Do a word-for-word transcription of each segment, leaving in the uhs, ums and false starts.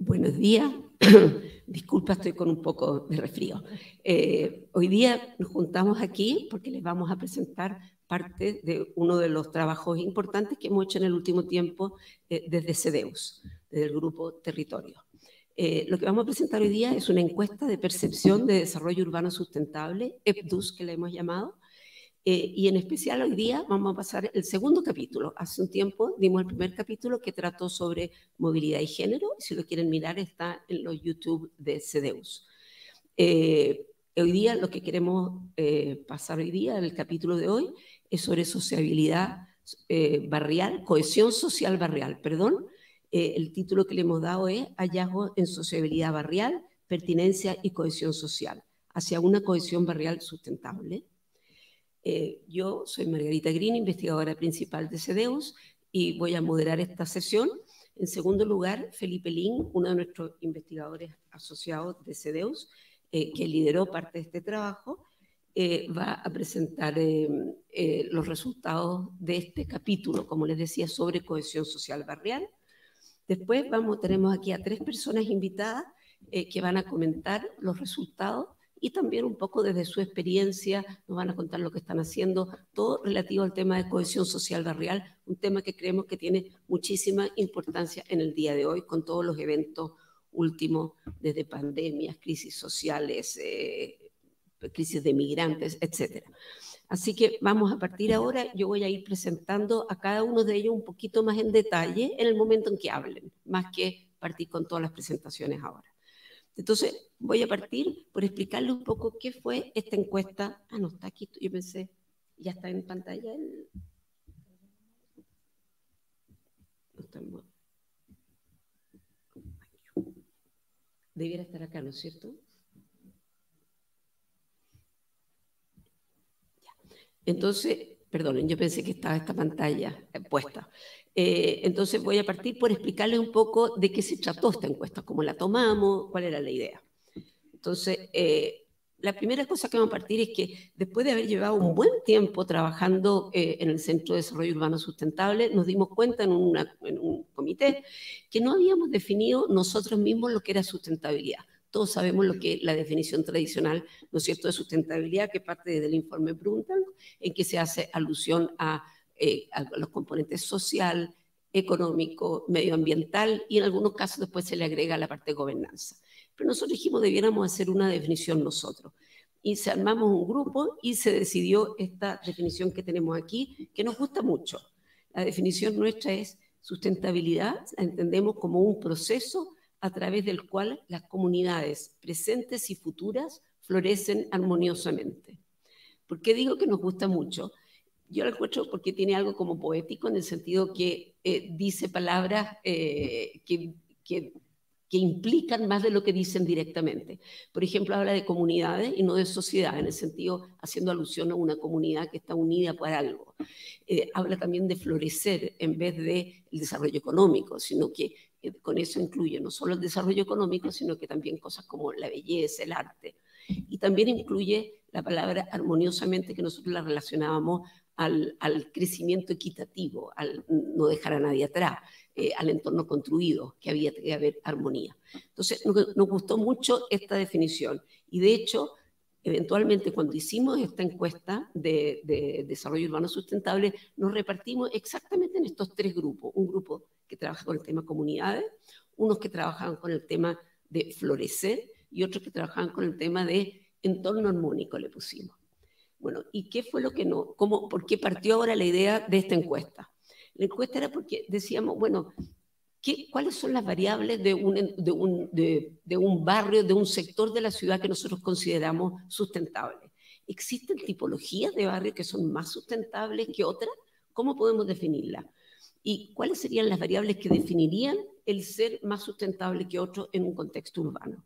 Buenos días. Disculpa, estoy con un poco de resfrío. Eh, hoy día nos juntamos aquí porque les vamos a presentar parte de uno de los trabajos importantes que hemos hecho en el último tiempo eh, desde CEDEUS, desde el Grupo Territorio. Eh, lo que vamos a presentar hoy día es una encuesta de percepción de desarrollo urbano sustentable, E P D U S que le hemos llamado, Eh, y en especial hoy día vamos a pasar el segundo capítulo. Hace un tiempo dimos el primer capítulo que trató sobre movilidad y género. Si lo quieren mirar está en los YouTube de CEDEUS. Eh, hoy día lo que queremos eh, pasar hoy día, el capítulo de hoy, es sobre sociabilidad eh, barrial, cohesión social barrial, perdón. Eh, el título que le hemos dado es Hallazgos en sociabilidad barrial, pertinencia y cohesión social, hacia una cohesión barrial sustentable. Eh, yo soy Margarita Green, investigadora principal de CEDEUS, y voy a moderar esta sesión. En segundo lugar, Felipe Lin, uno de nuestros investigadores asociados de CEDEUS, eh, que lideró parte de este trabajo, eh, va a presentar eh, eh, los resultados de este capítulo, como les decía, sobre cohesión social barrial. Después vamos, tenemos aquí a tres personas invitadas eh, que van a comentar los resultados y también un poco desde su experiencia nos van a contar lo que están haciendo, todo relativo al tema de cohesión social barrial, un tema que creemos que tiene muchísima importancia en el día de hoy con todos los eventos últimos, desde pandemias, crisis sociales, eh, crisis de migrantes, etcétera. Así que vamos a partir ahora, yo voy a ir presentando a cada uno de ellos un poquito más en detalle en el momento en que hablen, más que partir con todas las presentaciones ahora. Entonces, voy a partir por explicarle un poco qué fue esta encuesta. Ah, no, está aquí, yo pensé, ya está en pantalla el... No está en... Debiera estar acá, ¿no es cierto? Ya. Entonces, perdonen, yo pensé que estaba esta pantalla puesta. Eh, entonces voy a partir por explicarles un poco de qué se trató esta encuesta, cómo la tomamos, cuál era la idea. Entonces, eh, la primera cosa que vamos a partir es que después de haber llevado un buen tiempo trabajando eh, en el Centro de Desarrollo Urbano Sustentable, nos dimos cuenta en, una, en un comité que no habíamos definido nosotros mismos lo que era sustentabilidad. Todos sabemos lo que es la definición tradicional, ¿no es cierto?, de sustentabilidad, que parte del informe Brundtland, en que se hace alusión a, eh, a los componentes social, económico, medioambiental y en algunos casos después se le agrega la parte de gobernanza. Pero nosotros dijimos debiéramos hacer una definición nosotros. Y se armamos un grupo y se decidió esta definición que tenemos aquí, que nos gusta mucho. La definición nuestra es sustentabilidad, la entendemos como un proceso a través del cual las comunidades presentes y futuras florecen armoniosamente. ¿Por qué digo que nos gusta mucho? Yo lo encuentro porque tiene algo como poético en el sentido que eh, dice palabras eh, que, que, que implican más de lo que dicen directamente. Por ejemplo, habla de comunidades y no de sociedad, en el sentido haciendo alusión a una comunidad que está unida por algo. Eh, habla también de florecer en vez de el desarrollo económico, sino que eh, con eso incluye no solo el desarrollo económico, sino que también cosas como la belleza, el arte. Y también incluye la palabra armoniosamente, que nosotros la relacionábamos Al, al crecimiento equitativo, al no dejar a nadie atrás, eh, al entorno construido, que había que haber armonía. Entonces, nos, nos gustó mucho esta definición y de hecho, eventualmente cuando hicimos esta encuesta de, de desarrollo urbano sustentable, nos repartimos exactamente en estos tres grupos. Un grupo que trabaja con el tema comunidades, unos que trabajaban con el tema de florecer y otros que trabajaban con el tema de entorno armónico, le pusimos. Bueno, ¿y qué fue lo que no? ¿Cómo, ¿Por qué partió ahora la idea de esta encuesta? La encuesta era porque decíamos, bueno, ¿qué, ¿cuáles son las variables de un, de, un, de, de un barrio, de un sector de la ciudad que nosotros consideramos sustentable? ¿Existen tipologías de barrios que son más sustentables que otras? ¿Cómo podemos definirlas? ¿Y cuáles serían las variables que definirían el ser más sustentable que otro en un contexto urbano?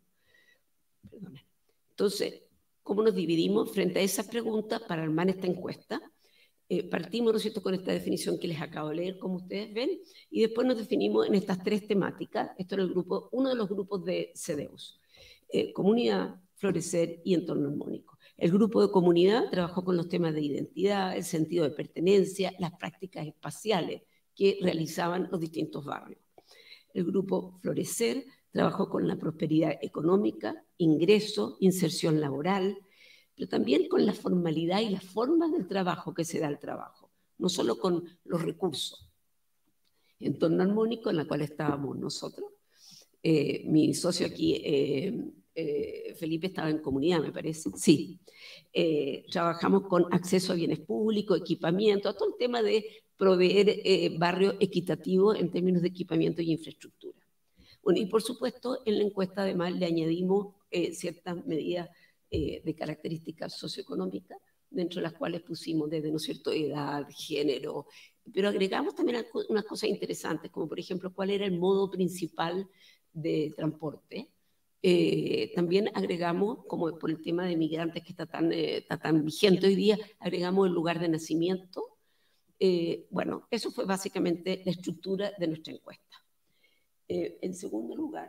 Perdón. Entonces, ¿cómo nos dividimos frente a esas preguntas para armar esta encuesta? Eh, partimos, ¿no es cierto?, con esta definición que les acabo de leer, como ustedes ven, y después nos definimos en estas tres temáticas. Esto era el grupo, uno de los grupos de CEDEUS. Eh, comunidad, florecer y entorno armónico. El grupo de comunidad trabajó con los temas de identidad, el sentido de pertenencia, las prácticas espaciales que realizaban los distintos barrios. El grupo florecer Trabajo con la prosperidad económica, ingreso, inserción laboral, pero también con la formalidad y las formas del trabajo que se da al trabajo, no solo con los recursos. Entorno armónico en la cual estábamos nosotros. Eh, mi socio aquí, eh, eh, Felipe, estaba en comunidad, me parece. Sí. Eh, trabajamos con acceso a bienes públicos, equipamiento, todo el tema de proveer eh, barrios equitativos en términos de equipamiento y infraestructura. Bueno, y por supuesto, en la encuesta además le añadimos eh, ciertas medidas eh, de características socioeconómicas, dentro de las cuales pusimos desde, ¿no es cierto?, edad, género, pero agregamos también unas cosas interesantes, como por ejemplo, cuál era el modo principal de transporte. Eh, también agregamos, como por el tema de migrantes que está tan, eh, está tan vigente hoy día, agregamos el lugar de nacimiento. Eh, bueno, eso fue básicamente la estructura de nuestra encuesta. Eh, en segundo lugar,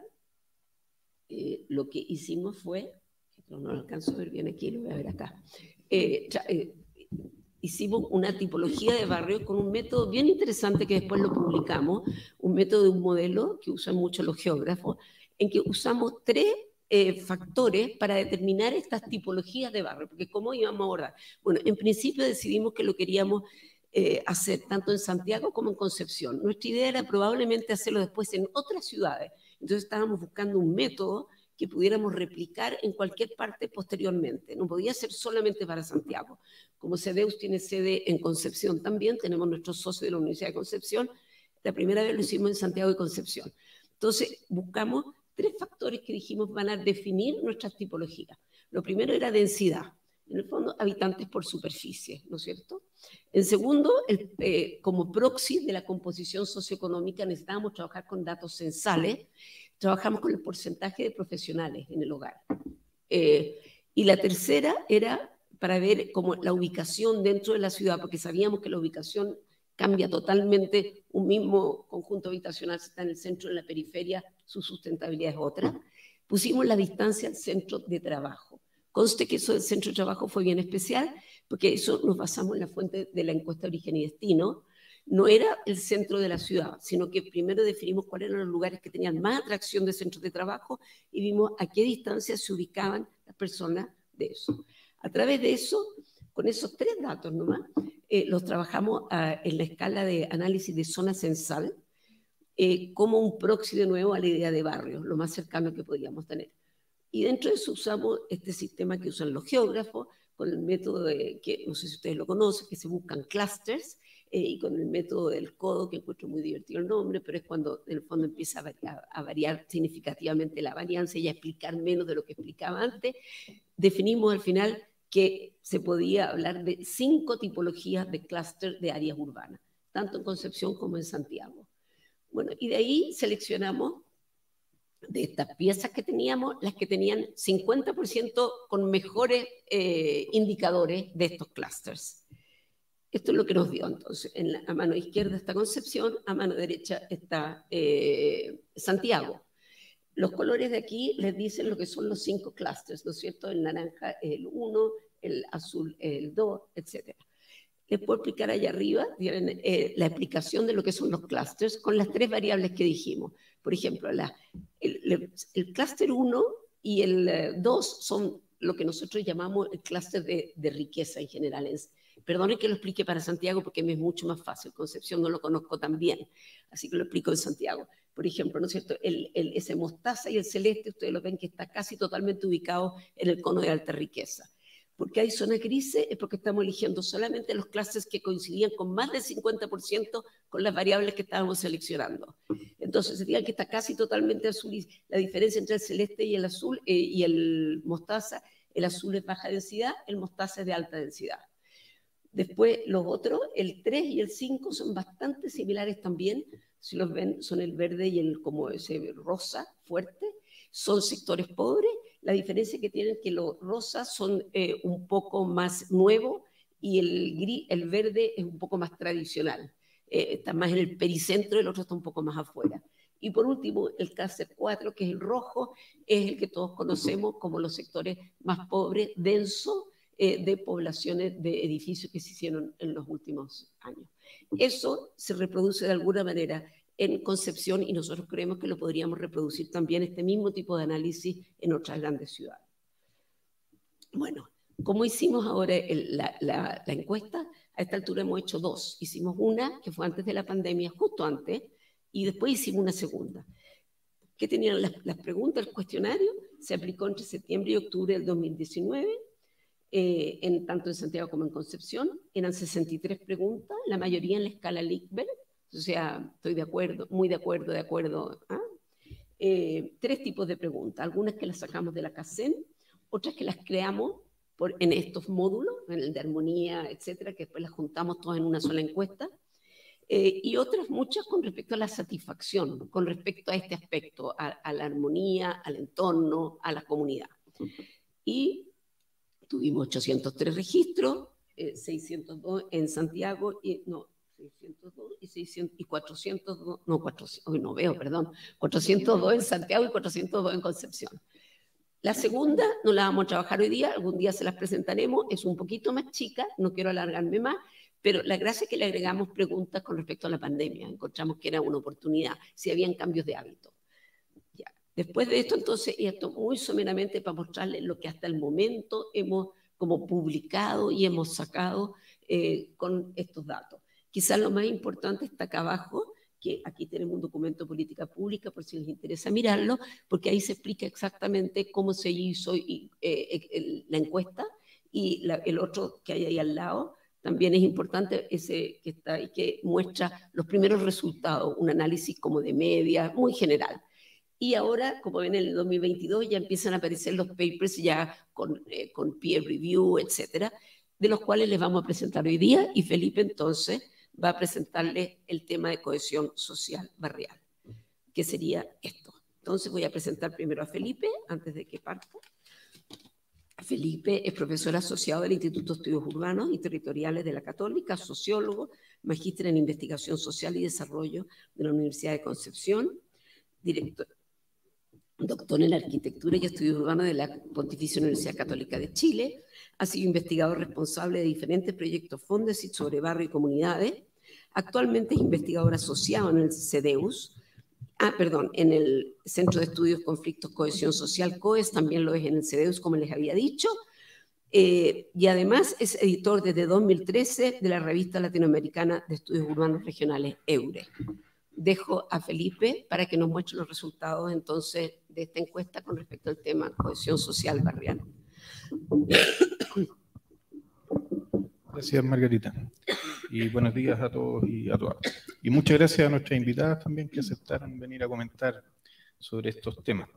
eh, lo que hicimos fue, no, no lo alcanzo a ver bien aquí, lo voy a ver acá, eh, eh, hicimos una tipología de barrio con un método bien interesante que después lo publicamos, un método de un modelo que usan mucho los geógrafos, en que usamos tres eh, factores para determinar estas tipologías de barrio, porque ¿cómo íbamos a abordar? Bueno, en principio decidimos que lo queríamos eh, hacer tanto en Santiago como en Concepción. Nuestra idea era probablemente hacerlo después en otras ciudades, entonces estábamos buscando un método que pudiéramos replicar en cualquier parte posteriormente. No podía ser solamente para Santiago. Como CEDEUS tiene sede en Concepción también, tenemos nuestros socios de la Universidad de Concepción, la primera vez lo hicimos en Santiago de Concepción. Entonces, buscamos tres factores que dijimos van a definir nuestras tipologías. Lo primero era densidad, en el fondo, habitantes por superficie, ¿no es cierto? En segundo, el, eh, como proxy de la composición socioeconómica, necesitábamos trabajar con datos censales. Trabajamos con el porcentaje de profesionales en el hogar. Eh, y la tercera era para ver como la ubicación dentro de la ciudad, porque sabíamos que la ubicación cambia totalmente. Un mismo conjunto habitacional, si está en el centro o en la periferia, su sustentabilidad es otra. Pusimos la distancia al centro de trabajo. Conste que eso del centro de trabajo fue bien especial, porque eso nos basamos en la fuente de la encuesta de origen y destino. No era el centro de la ciudad, sino que primero definimos cuáles eran los lugares que tenían más atracción de centros de trabajo y vimos a qué distancia se ubicaban las personas de eso. A través de eso, con esos tres datos nomás, eh, los trabajamos uh, en la escala de análisis de zona censal eh, como un proxy de nuevo a la idea de barrio, lo más cercano que podíamos tener. Y dentro de eso usamos este sistema que usan los geógrafos, con el método de, que no sé si ustedes lo conocen, que se buscan clusters, eh, y con el método del codo, que encuentro muy divertido el nombre, pero es cuando en el fondo empieza a variar, a variar significativamente la varianza y a explicar menos de lo que explicaba antes. Definimos al final que se podía hablar de cinco tipologías de clúster de áreas urbanas, tanto en Concepción como en Santiago. Bueno, y de ahí seleccionamos de estas piezas que teníamos, las que tenían cincuenta por ciento con mejores eh, indicadores de estos clústeres. Esto es lo que nos dio entonces. En la, a mano izquierda está Concepción, a mano derecha está eh, Santiago. Los colores de aquí les dicen lo que son los cinco clústeres, ¿no es cierto? El naranja es el uno, el azul es el dos, etcétera. Les puedo explicar allá arriba, tienen eh, la explicación de lo que son los clústeres con las tres variables que dijimos. Por ejemplo, la, el, el, el clúster uno y el dos son lo que nosotros llamamos el clúster de, de riqueza en general. Es, Perdone que lo explique para Santiago porque me es mucho más fácil. Concepción no lo conozco tan bien, así que lo explico en Santiago. Por ejemplo, ¿no es cierto? El, el, ese mostaza y el celeste, ustedes lo ven que está casi totalmente ubicado en el cono de alta riqueza. ¿Por qué hay zonas grises? Es porque estamos eligiendo solamente los clases que coincidían con más del cincuenta por ciento con las variables que estábamos seleccionando. Entonces, sería que está casi totalmente azul. Y la diferencia entre el celeste y el azul eh, y el mostaza, el azul es baja densidad, el mostaza es de alta densidad. Después, los otros, el tres y el cinco, son bastante similares también. Si los ven, son el verde y el como ese rosa fuerte. Son sectores pobres. La diferencia que tienen es que los rosas son eh, un poco más nuevos y el, gris, el verde es un poco más tradicional. Eh, está más en el pericentro, el otro está un poco más afuera. Y por último, el clúster cuatro, que es el rojo, es el que todos conocemos como los sectores más pobres, densos, eh, de poblaciones de edificios que se hicieron en los últimos años. Eso se reproduce de alguna manera en Concepción, y nosotros creemos que lo podríamos reproducir también, este mismo tipo de análisis, en otras grandes ciudades. Bueno, ¿cómo hicimos ahora el, la, la, la encuesta? A esta altura hemos hecho dos. Hicimos una que fue antes de la pandemia, justo antes, y después hicimos una segunda. ¿Qué tenían las, las preguntas? El cuestionario se aplicó entre septiembre y octubre del dos mil diecinueve, eh, en, tanto en Santiago como en Concepción. Eran sesenta y tres preguntas, la mayoría en la escala Likert, o sea, estoy de acuerdo, muy de acuerdo, de acuerdo. ¿Ah? Eh, tres tipos de preguntas, algunas que las sacamos de la CACEN, otras que las creamos por, en estos módulos, en el de armonía, etcétera, que después las juntamos todas en una sola encuesta, eh, y otras muchas con respecto a la satisfacción, con respecto a este aspecto, a, a la armonía, al entorno, a la comunidad. Y tuvimos ochocientos tres registros, eh, seiscientos dos en Santiago, y no, seiscientos dos y, seiscientos, y cuatrocientos dos, no, cuatrocientos, hoy no veo, perdón, cuatrocientos dos en Santiago y cuatrocientos dos en Concepción. La segunda no la vamos a trabajar hoy día, algún día se las presentaremos, es un poquito más chica, no quiero alargarme más, pero la gracia es que le agregamos preguntas con respecto a la pandemia, encontramos que era una oportunidad, si habían cambios de hábito. Ya. Después de esto, entonces, y esto muy someramente para mostrarles lo que hasta el momento hemos como publicado y hemos sacado eh, con estos datos. Quizás lo más importante está acá abajo, que aquí tenemos un documento de política pública, por si les interesa mirarlo, porque ahí se explica exactamente cómo se hizo y, eh, el, la encuesta, y la, el otro que hay ahí al lado también es importante, ese que está ahí, que muestra los primeros resultados, un análisis como de media, muy general. Y ahora, como ven, en el dos mil veintidós ya empiezan a aparecer los papers ya con, eh, con peer review, etcétera, de los cuales les vamos a presentar hoy día, y Felipe entonces va a presentarles el tema de cohesión social barrial, que sería esto. Entonces voy a presentar primero a Felipe, antes de que parta. Felipe es profesor asociado del Instituto de Estudios Urbanos y Territoriales de la Católica, sociólogo, magíster en Investigación Social y Desarrollo de la Universidad de Concepción, director, doctor en Arquitectura y Estudios Urbanos de la Pontificia Universidad Católica de Chile. Ha sido investigador responsable de diferentes proyectos Fondesit sobre barrio y comunidades. Actualmente es investigador asociado en el CEDEUS, ah, perdón, en el Centro de Estudios Conflictos Cohesión Social, COES, también lo es en el CEDEUS, como les había dicho. Eh, y además es editor desde dos mil trece de la Revista Latinoamericana de Estudios Urbanos Regionales, EURE. Dejo a Felipe para que nos muestre los resultados entonces de esta encuesta con respecto al tema cohesión social barrial. Gracias, Margarita. Y buenos días a todos y a todas. Y muchas gracias a nuestras invitadas también que aceptaron venir a comentar sobre estos temas.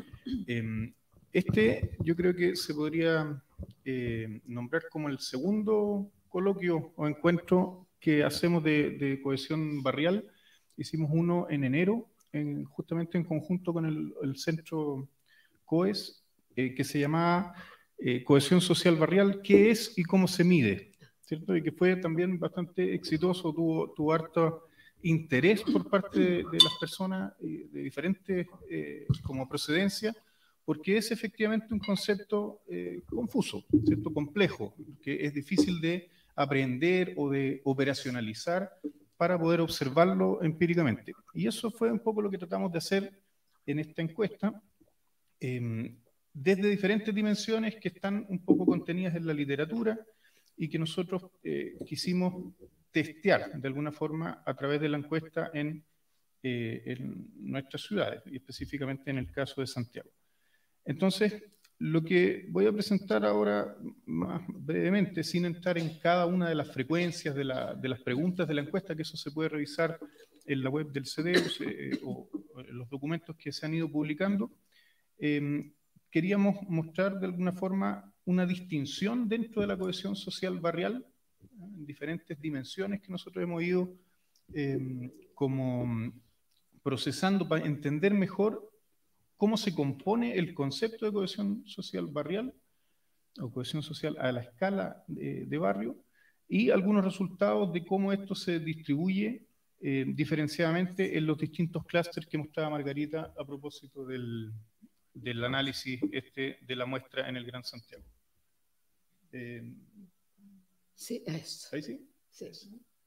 Este yo creo que se podría eh, nombrar como el segundo coloquio o encuentro que hacemos de, de cohesión barrial. Hicimos uno en enero, en, justamente en conjunto con el, el centro COES, eh, que se llamaba eh, Cohesión Social Barrial, ¿qué es y cómo se mide? ¿Cierto? Y que fue también bastante exitoso, tuvo, tuvo harto interés por parte de, de las personas de diferentes eh, como procedencia, porque es efectivamente un concepto eh, confuso, ¿cierto? Complejo, que es difícil de aprender o de operacionalizar para poder observarlo empíricamente. Y eso fue un poco lo que tratamos de hacer en esta encuesta, eh, desde diferentes dimensiones que están un poco contenidas en la literatura y que nosotros eh, quisimos testear de alguna forma a través de la encuesta en, eh, en nuestras ciudades, y específicamente en el caso de Santiago. Entonces, lo que voy a presentar ahora más brevemente, sin entrar en cada una de las frecuencias de, la, de las preguntas de la encuesta, que eso se puede revisar en la web del CEDEUS eh, o, o en los documentos que se han ido publicando, eh, queríamos mostrar de alguna forma una distinción dentro de la cohesión social barrial, en diferentes dimensiones que nosotros hemos ido eh, como procesando para entender mejor cómo se compone el concepto de cohesión social barrial o cohesión social a la escala de, de barrio, y algunos resultados de cómo esto se distribuye eh, diferenciadamente en los distintos clústeres que mostraba Margarita a propósito del, del análisis este de la muestra en el Gran Santiago. Eh, sí, eso. ¿Ahí sí? Sí. Eso.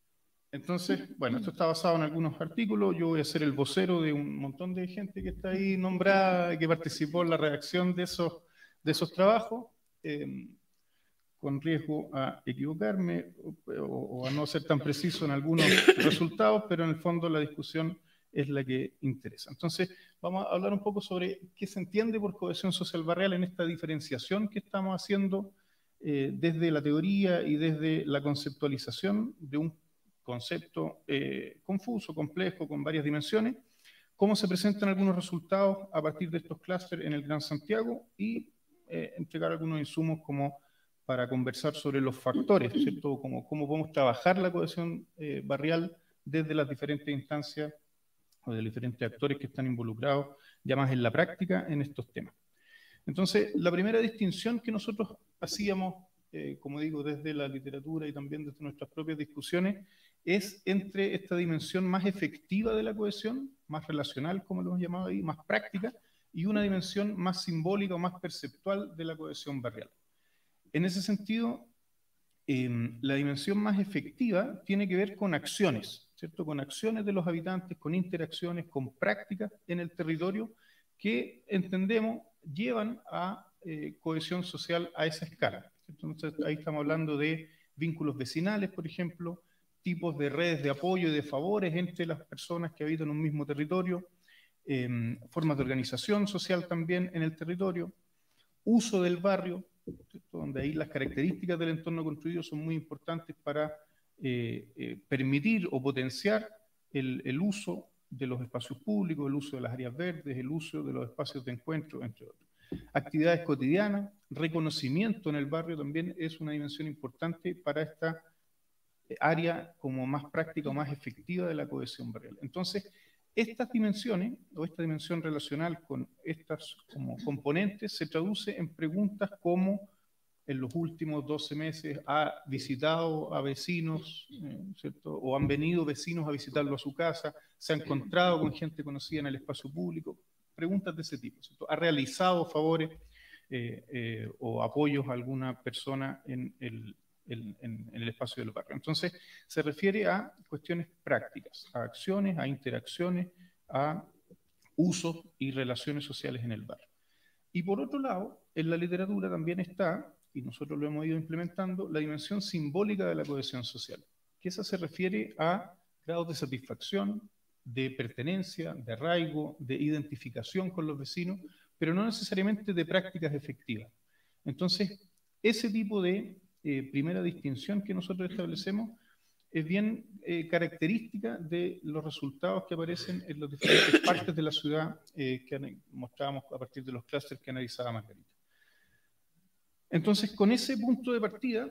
Entonces, bueno, esto está basado en algunos artículos. Yo voy a ser el vocero de un montón de gente que está ahí nombrada, que participó en la redacción de esos, de esos trabajos, eh, con riesgo a equivocarme o, o a no ser tan preciso en algunos resultados, pero en el fondo la discusión es la que interesa. Entonces, vamos a hablar un poco sobre qué se entiende por cohesión social barrial en esta diferenciación que estamos haciendo eh, desde la teoría y desde la conceptualización de un concepto eh, confuso, complejo, con varias dimensiones, cómo se presentan algunos resultados a partir de estos clústeres en el Gran Santiago y eh, entregar algunos insumos como para conversar sobre los factores, ¿cierto? Como cómo podemos trabajar la cohesión eh, barrial desde las diferentes instancias o de los diferentes actores que están involucrados ya más en la práctica en estos temas. Entonces, la primera distinción que nosotros hacíamos, eh, como digo, desde la literatura y también desde nuestras propias discusiones, es entre esta dimensión más efectiva de la cohesión, más relacional, como lo hemos llamado ahí, más práctica, y una dimensión más simbólica o más perceptual de la cohesión barrial. En ese sentido, eh, la dimensión más efectiva tiene que ver con acciones, ¿cierto? Con acciones de los habitantes, con interacciones, con prácticas en el territorio que entendemos llevan a eh, cohesión social a esa escala. Entonces, ahí estamos hablando de vínculos vecinales, por ejemplo, tipos de redes de apoyo y de favores entre las personas que habitan un mismo territorio, eh, formas de organización social también en el territorio, uso del barrio, ¿cierto? Donde ahí las características del entorno construido son muy importantes para eh, eh, permitir o potenciar el, el uso de los espacios públicos, el uso de las áreas verdes, el uso de los espacios de encuentro, entre otros. Actividades cotidianas, reconocimiento en el barrio también es una dimensión importante para esta área como más práctica o más efectiva de la cohesión barrial. Entonces, estas dimensiones, o esta dimensión relacional con estas como componentes, se traduce en preguntas como en los últimos doce meses ha visitado a vecinos, eh, ¿cierto? O han venido vecinos a visitarlo a su casa, se ha encontrado con gente conocida en el espacio público, preguntas de ese tipo, ¿cierto? Ha realizado favores eh, eh, o apoyos a alguna persona en el, en, en, en el espacio del barrio. Entonces, se refiere a cuestiones prácticas, a acciones, a interacciones, a usos y relaciones sociales en el barrio. Y por otro lado, en la literatura también está, y nosotros lo hemos ido implementando, la dimensión simbólica de la cohesión social, que esa se refiere a grados de satisfacción, de pertenencia, de arraigo, de identificación con los vecinos, pero no necesariamente de prácticas efectivas. Entonces, ese tipo de eh, primera distinción que nosotros establecemos es bien eh, característica de los resultados que aparecen en las diferentes partes de la ciudad eh, que mostrábamos a partir de los clústeres que analizaba Margarita. Entonces, con ese punto de partida,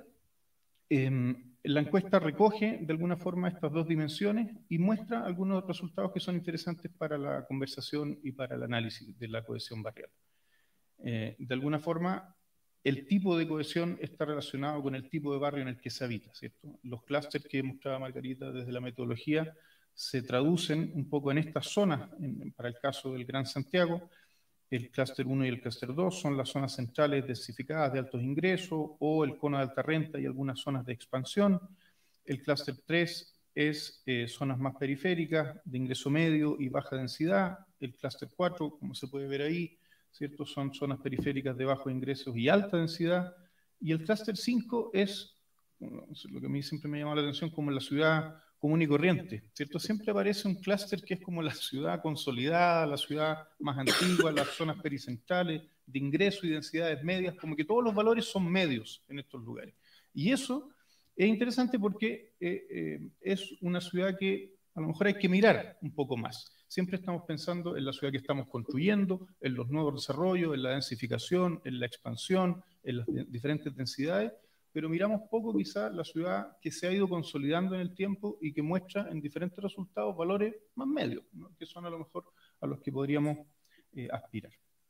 eh, la encuesta recoge de alguna forma estas dos dimensiones y muestra algunos resultados que son interesantes para la conversación y para el análisis de la cohesión barrial. Eh, de alguna forma, el tipo de cohesión está relacionado con el tipo de barrio en el que se habita, ¿cierto? Los clústeres que mostraba Margarita desde la metodología se traducen un poco en estas zonas, en, para el caso del Gran Santiago. El clúster uno y el clúster dos son las zonas centrales densificadas de altos ingresos o el cono de alta renta y algunas zonas de expansión. El clúster tres es eh, zonas más periféricas de ingreso medio y baja densidad. El clúster cuatro, como se puede ver ahí, ¿cierto? Son zonas periféricas de bajos ingresos y alta densidad. Y el clúster cinco es lo que a mí siempre me llama la atención como la ciudad común y corriente, ¿cierto? Siempre aparece un clúster que es como la ciudad consolidada, la ciudad más antigua, las zonas pericentrales de ingreso y densidades medias, como que todos los valores son medios en estos lugares. Y eso es interesante porque eh, eh, es una ciudad que a lo mejor hay que mirar un poco más. Siempre estamos pensando en la ciudad que estamos construyendo, en los nuevos desarrollos, en la densificación, en la expansión, en las diferentes densidades, pero miramos poco quizá la ciudad que se ha ido consolidando en el tiempo y que muestra en diferentes resultados valores más medios, ¿no? Que son a lo mejor a los que podríamos eh, aspirar.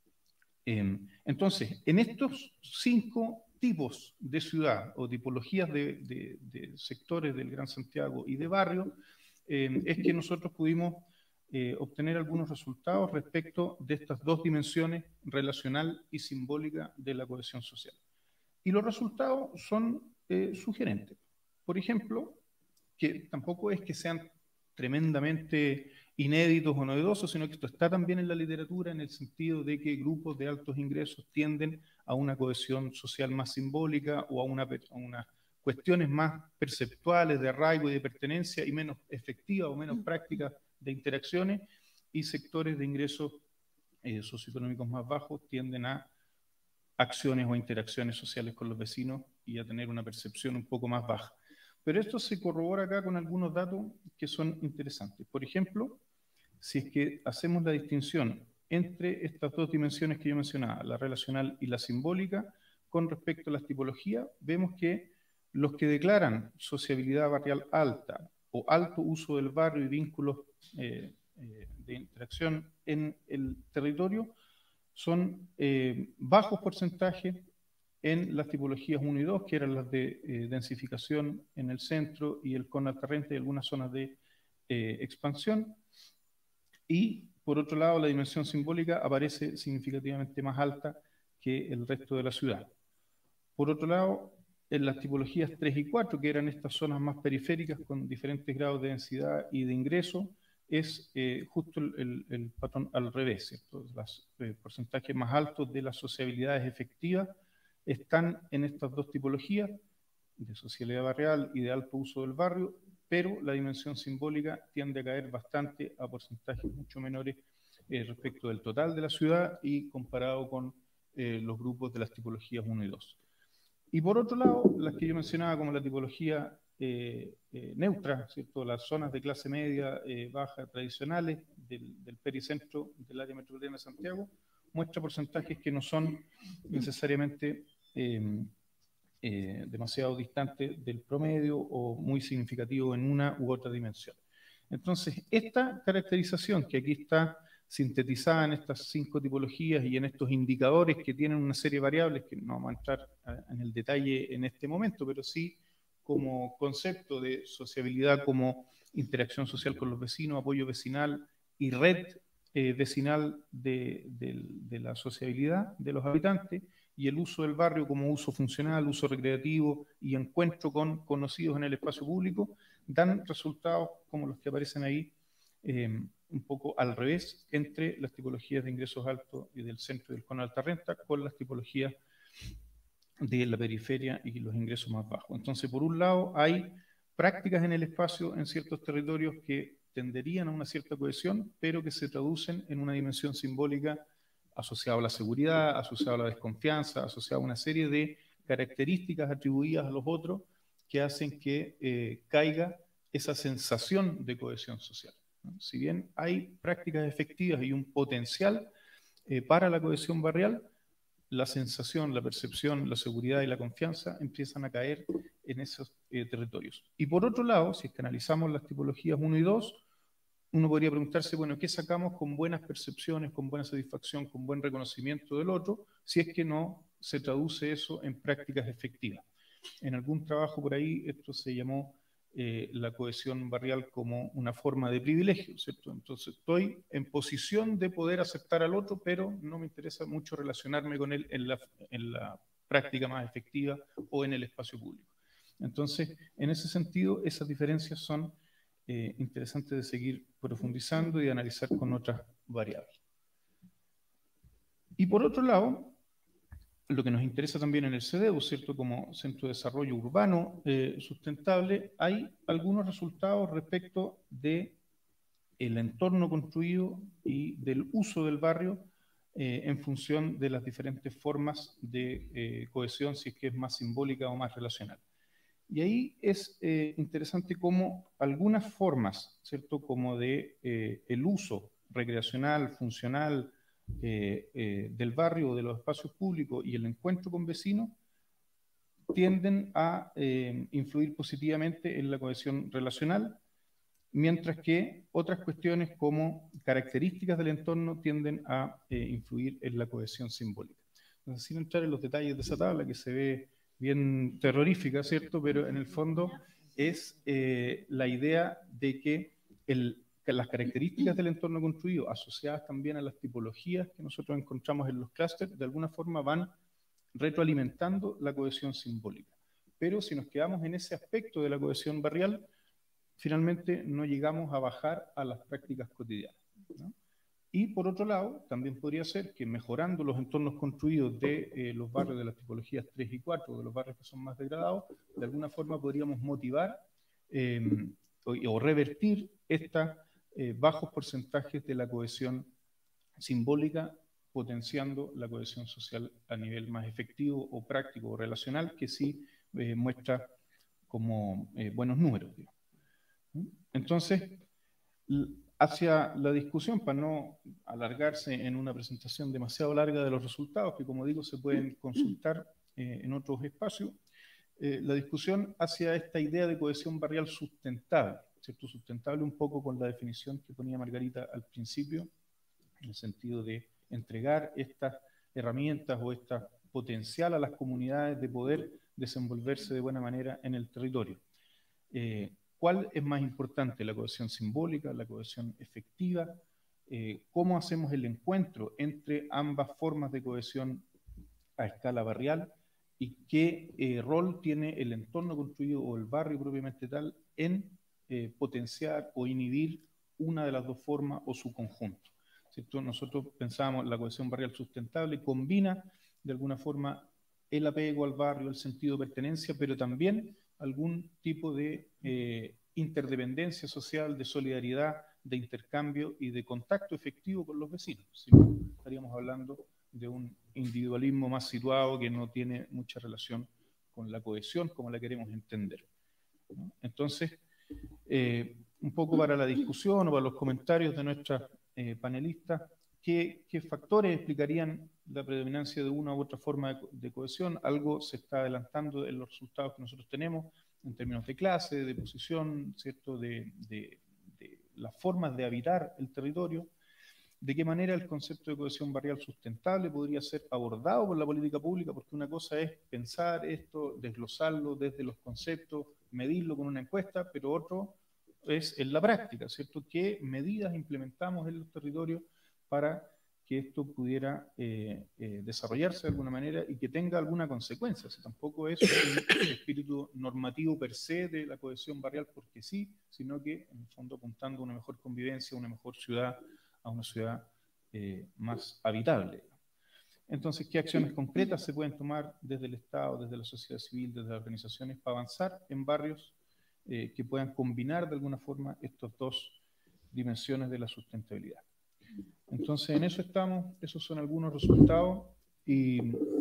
Eh, entonces, en estos cinco tipos de ciudad o tipologías de, de, de sectores del Gran Santiago y de barrio, eh, es que nosotros pudimos eh, obtener algunos resultados respecto de estas dos dimensiones, relacional y simbólica, de la cohesión social. Y los resultados son eh, sugerentes. Por ejemplo, que tampoco es que sean tremendamente inéditos o novedosos, sino que esto está también en la literatura en el sentido de que grupos de altos ingresos tienden a una cohesión social más simbólica o a, una, a unas cuestiones más perceptuales de arraigo y de pertenencia y menos efectivas o menos prácticas de interacciones, y sectores de ingresos eh, socioeconómicos más bajos tienden a acciones o interacciones sociales con los vecinos y a tener una percepción un poco más baja. Pero esto se corrobora acá con algunos datos que son interesantes. Por ejemplo, si es que hacemos la distinción entre estas dos dimensiones que yo mencionaba, la relacional y la simbólica, con respecto a las tipologías, vemos que los que declaran sociabilidad barrial alta o alto uso del barrio y vínculos eh, eh, de interacción en el territorio son eh, bajos porcentajes en las tipologías uno y dos, que eran las de eh, densificación en el centro y el con alta renta y algunas zonas de eh, expansión. Y por otro lado, la dimensión simbólica aparece significativamente más alta que el resto de la ciudad. Por otro lado, en las tipologías tres y cuatro, que eran estas zonas más periféricas con diferentes grados de densidad y de ingreso, es eh, justo el, el, el patrón al revés, ¿cierto? Los eh, porcentajes más altos de las sociabilidades efectivas están en estas dos tipologías, de sociabilidad barrial y de alto uso del barrio, pero la dimensión simbólica tiende a caer bastante a porcentajes mucho menores eh, respecto del total de la ciudad y comparado con eh, los grupos de las tipologías uno y dos. Y por otro lado, las que yo mencionaba como la tipología eh, eh, neutra, ¿cierto? Las zonas de clase media, eh, baja, tradicionales del, del pericentro del área metropolitana de Santiago, muestra porcentajes que no son necesariamente eh, eh, demasiado distantes del promedio o muy significativos en una u otra dimensión. Entonces, esta caracterización que aquí está sintetizada en estas cinco tipologías y en estos indicadores que tienen una serie de variables que no vamos a entrar en el detalle en este momento, pero sí como concepto de sociabilidad como interacción social con los vecinos, apoyo vecinal y red eh, vecinal de, de, de la sociabilidad de los habitantes, y el uso del barrio como uso funcional, uso recreativo y encuentro con conocidos en el espacio público, dan resultados como los que aparecen ahí, eh, un poco al revés entre las tipologías de ingresos altos y del centro y del con alta renta con las tipologías de la periferia y los ingresos más bajos. Entonces, por un lado, hay prácticas en el espacio en ciertos territorios que tenderían a una cierta cohesión, pero que se traducen en una dimensión simbólica asociada a la seguridad, asociada a la desconfianza, asociada a una serie de características atribuidas a los otros que hacen que eh, caiga esa sensación de cohesión social, ¿no? Si bien hay prácticas efectivas y un potencial eh, para la cohesión barrial, la sensación, la percepción, la seguridad y la confianza empiezan a caer en esos eh, territorios. Y por otro lado, si es que analizamos las tipologías uno y dos, uno podría preguntarse, bueno, ¿qué sacamos con buenas percepciones, con buena satisfacción, con buen reconocimiento del otro, si es que no se traduce eso en prácticas efectivas? En algún trabajo por ahí esto se llamó eh, la cohesión barrial como una forma de privilegio, ¿cierto? Entonces estoy en posición de poder aceptar al otro, pero no me interesa mucho relacionarme con él en la, en la práctica más efectiva o en el espacio público. Entonces, en ese sentido, esas diferencias son eh, interesantes de seguir profundizando y de analizar con otras variables. Y por otro lado, lo que nos interesa también en el C D U, ¿cierto? Como Centro de Desarrollo Urbano eh, Sustentable, hay algunos resultados respecto del entorno construido y del uso del barrio eh, en función de las diferentes formas de eh, cohesión, si es que es más simbólica o más relacional. Y ahí es eh, interesante cómo algunas formas, ¿cierto? Como de eh, el uso recreacional, funcional, Eh, eh, del barrio o de los espacios públicos y el encuentro con vecinos tienden a eh, influir positivamente en la cohesión relacional, mientras que otras cuestiones como características del entorno tienden a eh, influir en la cohesión simbólica. Entonces, sin entrar en los detalles de esa tabla que se ve bien terrorífica, ¿cierto? Pero en el fondo es eh, la idea de que el que las características del entorno construido, asociadas también a las tipologías que nosotros encontramos en los clústeres, de alguna forma van retroalimentando la cohesión simbólica. Pero si nos quedamos en ese aspecto de la cohesión barrial, finalmente no llegamos a bajar a las prácticas cotidianas, ¿no? Y por otro lado, también podría ser que mejorando los entornos construidos de eh, los barrios de las tipologías tres y cuatro, de los barrios que son más degradados, de alguna forma podríamos motivar eh, o, o revertir estos eh, bajos porcentajes de la cohesión simbólica, potenciando la cohesión social a nivel más efectivo o práctico o relacional, que sí eh, muestra como eh, buenos números, digamos. Entonces, hacia la discusión, para no alargarse en una presentación demasiado larga de los resultados, que como digo se pueden consultar eh, en otros espacios, eh, la discusión hacia esta idea de cohesión barrial sustentable, ¿cierto? Sustentable un poco con la definición que ponía Margarita al principio, en el sentido de entregar estas herramientas o esta potencial a las comunidades de poder desenvolverse de buena manera en el territorio. Eh, ¿Cuál es más importante? ¿La cohesión simbólica, la cohesión efectiva? Eh, ¿Cómo hacemos el encuentro entre ambas formas de cohesión a escala barrial? ¿Y qué eh, rol tiene el entorno construido o el barrio propiamente tal en eh, potenciar o inhibir una de las dos formas o su conjunto? ¿Cierto? Nosotros pensábamos la cohesión barrial sustentable combina de alguna forma el apego al barrio, el sentido de pertenencia, pero también algún tipo de eh, interdependencia social, de solidaridad, de intercambio y de contacto efectivo con los vecinos. Si no, estaríamos hablando de un individualismo más situado que no tiene mucha relación con la cohesión como la queremos entender, ¿no? Entonces, eh, un poco para la discusión o para los comentarios de nuestras eh, panelistas, ¿qué, ¿qué factores explicarían la predominancia de una u otra forma de, de cohesión? Algo se está adelantando en los resultados que nosotros tenemos en términos de clase, de posición, ¿cierto? De, de, de las formas de habitar el territorio. ¿De qué manera el concepto de cohesión barrial sustentable podría ser abordado por la política pública? Porque una cosa es pensar esto, desglosarlo desde los conceptos, medirlo con una encuesta, pero otro es en la práctica, ¿cierto? ¿Qué medidas implementamos en los territorios para que esto pudiera eh, eh, desarrollarse de alguna manera y que tenga alguna consecuencia? O sea, tampoco es un espíritu normativo per se de la cohesión barrial porque sí, sino que en el fondo apuntando a una mejor convivencia, a una mejor ciudad, a una ciudad eh, más habitable. Entonces, ¿qué acciones concretas se pueden tomar desde el Estado, desde la sociedad civil, desde las organizaciones para avanzar en barrios eh, que puedan combinar de alguna forma estas dos dimensiones de la sustentabilidad? Entonces, en eso estamos, esos son algunos resultados y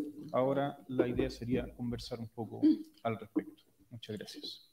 ahora la idea sería conversar un poco al respecto. Muchas gracias.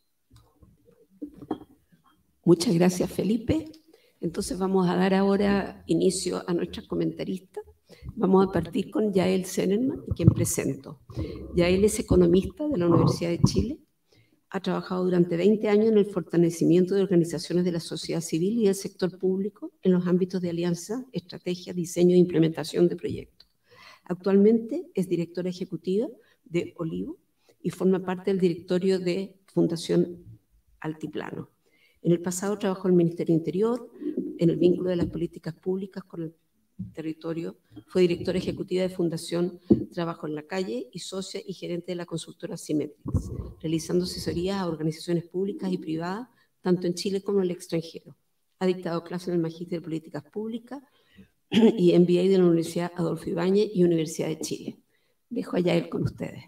Muchas gracias, Felipe. Entonces vamos a dar ahora inicio a nuestras comentaristas. Vamos a partir con Yael Zenerman, a quien presento. Yael es economista de la Universidad de Chile. Ha trabajado durante veinte años en el fortalecimiento de organizaciones de la sociedad civil y del sector público en los ámbitos de alianza, estrategia, diseño e implementación de proyectos. Actualmente es directora ejecutiva de Olivo y forma parte del directorio de Fundación Altiplano. En el pasado trabajó en el Ministerio Interior, en el vínculo de las políticas públicas con el territorio. Fue directora ejecutiva de Fundación Trabajo en la Calle y socia y gerente de la consultora Symmetrics, realizando asesorías a organizaciones públicas y privadas, tanto en Chile como en el extranjero. Ha dictado clases en el Magíster de Políticas Públicas y M B A de la Universidad Adolfo Ibáñez y Universidad de Chile. Dejo a Yael con ustedes.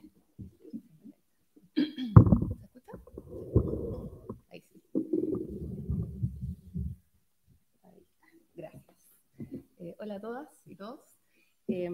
Eh, hola a todas y todos. Eh,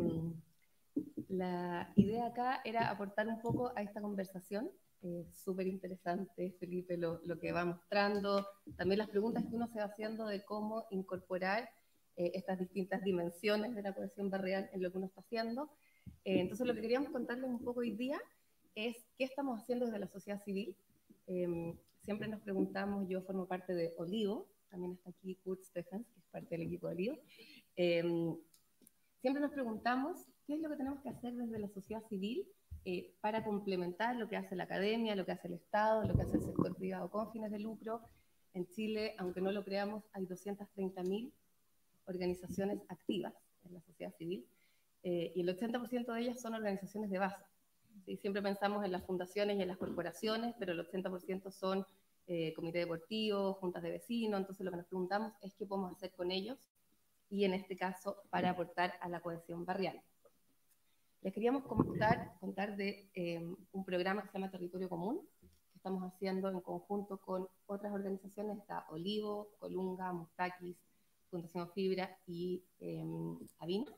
la idea acá era aportar un poco a esta conversación. Eh, Súper interesante, Felipe, lo, lo que va mostrando. También las preguntas que uno se va haciendo de cómo incorporar eh, estas distintas dimensiones de la cohesión barrial en lo que uno está haciendo. Eh, entonces, lo que queríamos contarles un poco hoy día es qué estamos haciendo desde la sociedad civil. Eh, siempre nos preguntamos, yo formo parte de Olivo, también está aquí Kurt Stephens, que es parte del equipo de Olivo. Eh, siempre nos preguntamos qué es lo que tenemos que hacer desde la sociedad civil eh, para complementar lo que hace la academia, lo que hace el Estado, lo que hace el sector privado con fines de lucro. En Chile, aunque no lo creamos, hay doscientas treinta mil organizaciones activas en la sociedad civil eh, y el ochenta por ciento de ellas son organizaciones de base. ¿Sí? Siempre pensamos en las fundaciones y en las corporaciones, pero el ochenta por ciento son eh, comité deportivo, juntas de vecinos. Entonces lo que nos preguntamos es qué podemos hacer con ellos y en este caso para aportar a la cohesión barrial. Les queríamos contar, contar de eh, un programa que se llama Territorio Común, que estamos haciendo en conjunto con otras organizaciones, está Olivo, Colunga, Mustaquis, Fundación Fibra y eh, Avina.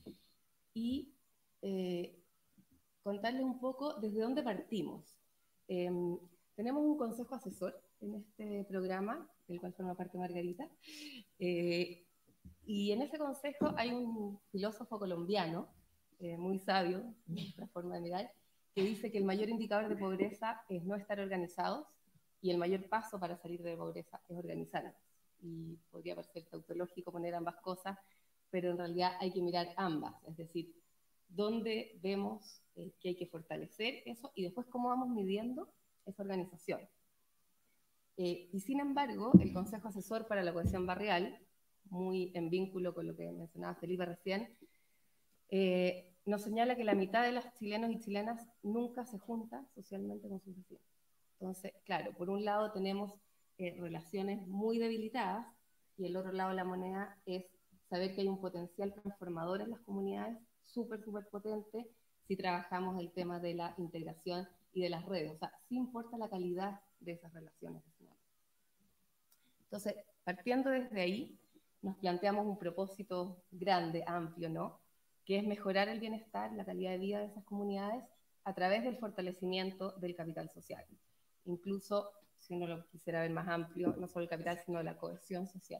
Y eh, contarles un poco desde dónde partimos. Eh, tenemos un consejo asesor en este programa, del cual forma parte Margarita, eh, y en ese consejo hay un filósofo colombiano, eh, muy sabio, nuestra forma de mirar, que dice que el mayor indicador de pobreza es no estar organizados y el mayor paso para salir de pobreza es organizarnos. Y podría parecer tautológico poner ambas cosas, pero en realidad hay que mirar ambas, es decir, dónde vemos eh, que hay que fortalecer eso y después cómo vamos midiendo esa organización. Eh, y sin embargo, el Consejo Asesor para la Cohesión Barrial, muy en vínculo con lo que mencionaba Felipe recién, eh, nos señala que la mitad de los chilenos y chilenas nunca se junta socialmente con sus vecinos. Entonces, claro, por un lado tenemos eh, relaciones muy debilitadas y el otro lado de la moneda es saber que hay un potencial transformador en las comunidades súper, súper potente si trabajamos el tema de la integración y de las redes. O sea, sí importa la calidad de esas relaciones. Entonces, partiendo desde ahí, nos planteamos un propósito grande, amplio, ¿no? Que es mejorar el bienestar, la calidad de vida de esas comunidades a través del fortalecimiento del capital social. Incluso, si uno lo quisiera ver más amplio, no solo el capital, sino la cohesión social.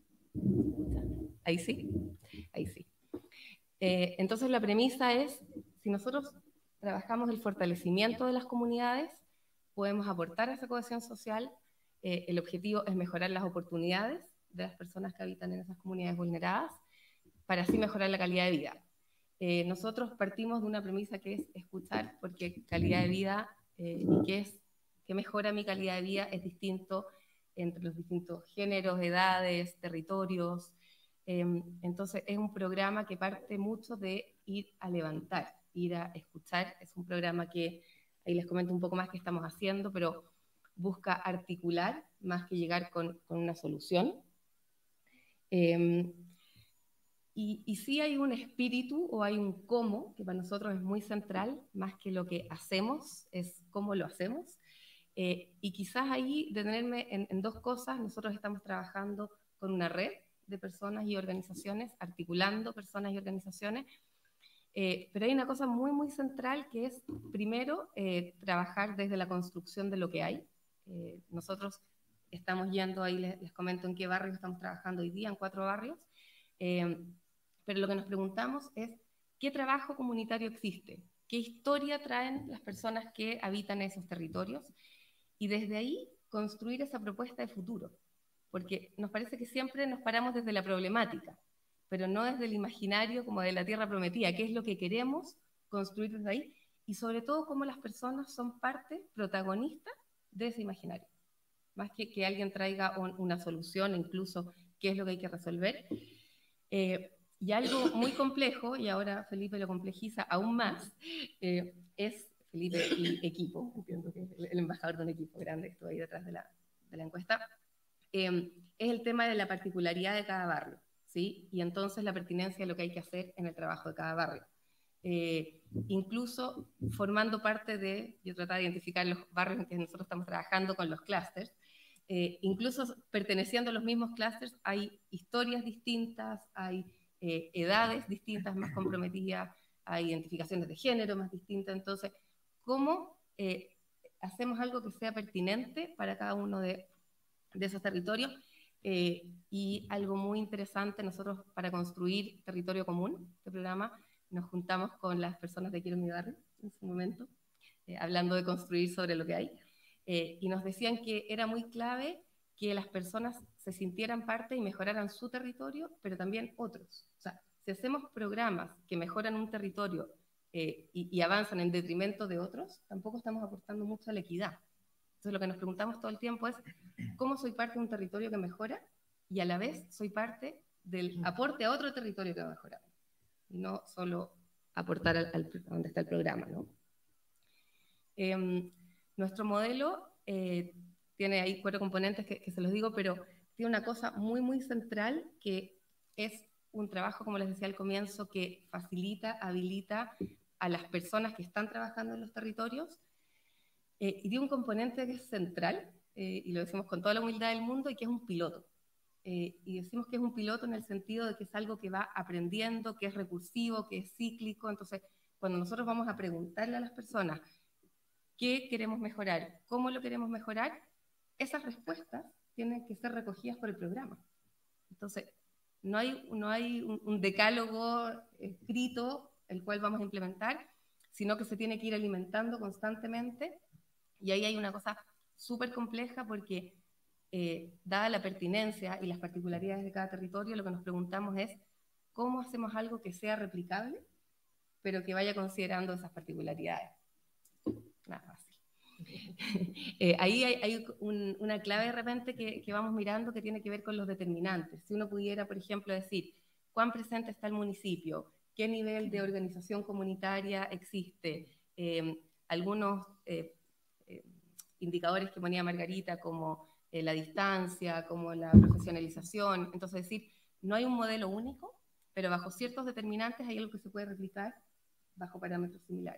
Ahí sí, ahí sí. Eh, entonces la premisa es, si nosotros trabajamos el fortalecimiento de las comunidades, podemos aportar a esa cohesión social. Eh, el objetivo es mejorar las oportunidades de las personas que habitan en esas comunidades vulneradas, para así mejorar la calidad de vida. Eh, nosotros partimos de una premisa que es escuchar, porque calidad de vida eh, y qué es, qué mejora mi calidad de vida es distinto entre los distintos géneros, edades, territorios. Eh, entonces es un programa que parte mucho de ir a levantar, ir a escuchar. Es un programa que, ahí les comento un poco más qué estamos haciendo, pero busca articular más que llegar con, con una solución. Eh, Y, y sí hay un espíritu o hay un cómo, que para nosotros es muy central, más que lo que hacemos, es cómo lo hacemos. Eh, y quizás ahí detenerme en, en dos cosas. Nosotros estamos trabajando con una red de personas y organizaciones, articulando personas y organizaciones, eh, pero hay una cosa muy, muy central que es, primero, eh, trabajar desde la construcción de lo que hay. Eh, nosotros estamos yendo, ahí les, les comento en qué barrios estamos trabajando hoy día, en cuatro barrios, eh, pero lo que nos preguntamos es, ¿qué trabajo comunitario existe? ¿Qué historia traen las personas que habitan esos territorios? Y desde ahí construir esa propuesta de futuro, porque nos parece que siempre nos paramos desde la problemática, pero no desde el imaginario como de la tierra prometida, qué es lo que queremos construir desde ahí, y sobre todo cómo las personas son parte protagonista de ese imaginario, más que que alguien traiga un, una solución, incluso qué es lo que hay que resolver. Eh, y algo muy complejo, y ahora Felipe lo complejiza aún más, eh, es Felipe y equipo, entiendo que es el, el embajador de un equipo grande que estuvo ahí detrás de la, de la encuesta, eh, es el tema de la particularidad de cada barrio, ¿sí? Y entonces la pertinencia de lo que hay que hacer en el trabajo de cada barrio. Eh, incluso formando parte de, yo trataba de identificar los barrios en que nosotros estamos trabajando con los clústeres, eh, incluso perteneciendo a los mismos clústeres hay historias distintas, hay eh, edades distintas más comprometidas, hay identificaciones de género más distintas. Entonces, ¿cómo eh, hacemos algo que sea pertinente para cada uno de, de esos territorios? Eh, y algo muy interesante, nosotros para construir territorio común, este programa, nos juntamos con las personas de Quiero mi barrio en ese momento, eh, hablando de construir sobre lo que hay, eh, y nos decían que era muy clave que las personas se sintieran parte y mejoraran su territorio, pero también otros. O sea, si hacemos programas que mejoran un territorio eh, y, y avanzan en detrimento de otros, tampoco estamos aportando mucho a la equidad. Entonces lo que nos preguntamos todo el tiempo es, ¿cómo soy parte de un territorio que mejora y a la vez soy parte del aporte a otro territorio que va a mejorar? Y no solo aportar al, al donde está el programa, ¿no? Eh, nuestro modelo eh, tiene ahí cuatro componentes que, que se los digo, pero tiene una cosa muy, muy central que es un trabajo, como les decía al comienzo, que facilita, habilita a las personas que están trabajando en los territorios, eh, y tiene un componente que es central, eh, y lo decimos con toda la humildad del mundo, y que es un piloto. Eh, y decimos que es un piloto en el sentido de que es algo que va aprendiendo, que es recursivo, que es cíclico. Entonces, cuando nosotros vamos a preguntarle a las personas qué queremos mejorar, cómo lo queremos mejorar, esas respuestas tienen que ser recogidas por el programa. Entonces, no hay, no hay un, un decálogo escrito el cual vamos a implementar, sino que se tiene que ir alimentando constantemente, y ahí hay una cosa súper compleja porque, eh, dada la pertinencia y las particularidades de cada territorio, lo que nos preguntamos es cómo hacemos algo que sea replicable, pero que vaya considerando esas particularidades. Nada fácil. eh, ahí hay, hay un, una clave de repente que, que vamos mirando que tiene que ver con los determinantes. Si uno pudiera, por ejemplo, decir cuán presente está el municipio, qué nivel de organización comunitaria existe, eh, algunos eh, eh, indicadores que ponía Margarita, como eh, la distancia, como la profesionalización. Entonces, decir, no hay un modelo único, pero bajo ciertos determinantes hay algo que se puede replicar bajo parámetros similares.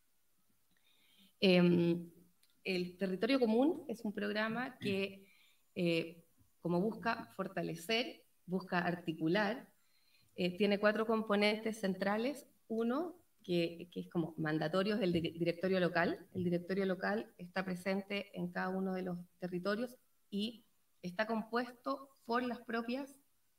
Eh, el Territorio Común es un programa que, eh, como busca fortalecer, busca articular, eh, tiene cuatro componentes centrales. Uno, que, que es como mandatorios del directorio local. El directorio local está presente en cada uno de los territorios y está compuesto por las propias...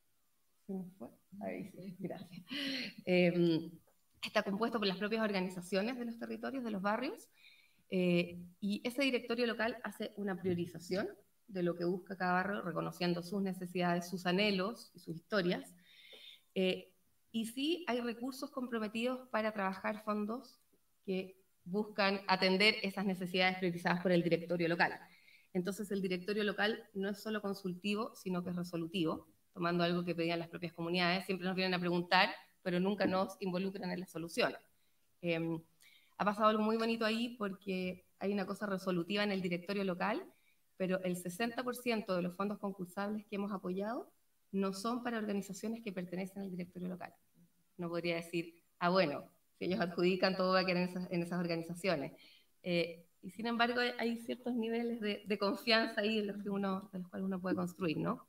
Ahí sí, gracias. Eh, está compuesto por las propias organizaciones de los territorios, de los barrios, eh, y ese directorio local hace una priorización de lo que busca cada barrio, reconociendo sus necesidades, sus anhelos y sus historias. Eh, y sí hay recursos comprometidos para trabajar fondos que buscan atender esas necesidades priorizadas por el directorio local. Entonces el directorio local no es solo consultivo, sino que es resolutivo, tomando algo que pedían las propias comunidades. Siempre nos vienen a preguntar, pero nunca nos involucran en las soluciones. Eh, ha pasado algo muy bonito ahí porque hay una cosa resolutiva en el directorio local, pero el sesenta por ciento de los fondos concursables que hemos apoyado no son para organizaciones que pertenecen al directorio local. No podría decir, ah, bueno, si ellos adjudican, todo va a quedar en esas, en esas organizaciones. Eh, y sin embargo, hay ciertos niveles de, de confianza ahí en los, que uno, de los cuales uno puede construir, ¿no?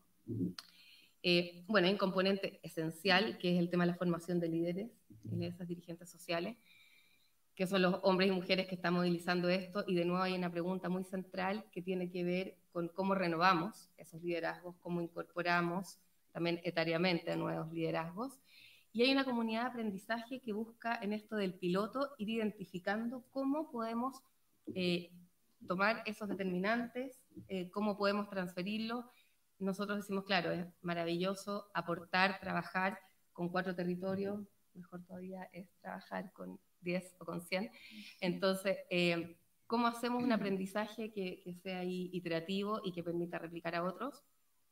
Eh, bueno, hay un componente esencial, que es el tema de la formación de líderes y de esas dirigentes sociales, que son los hombres y mujeres que están movilizando esto, y de nuevo hay una pregunta muy central que tiene que ver con cómo renovamos esos liderazgos, cómo incorporamos también etariamente a nuevos liderazgos. Y hay una comunidad de aprendizaje que busca en esto del piloto ir identificando cómo podemos eh, tomar esos determinantes, eh, cómo podemos transferirlos. Nosotros decimos, claro, es maravilloso aportar, trabajar con cuatro territorios, mejor todavía es trabajar con diez o con cien. Entonces, eh, ¿cómo hacemos un aprendizaje que, que sea iterativo y que permita replicar a otros?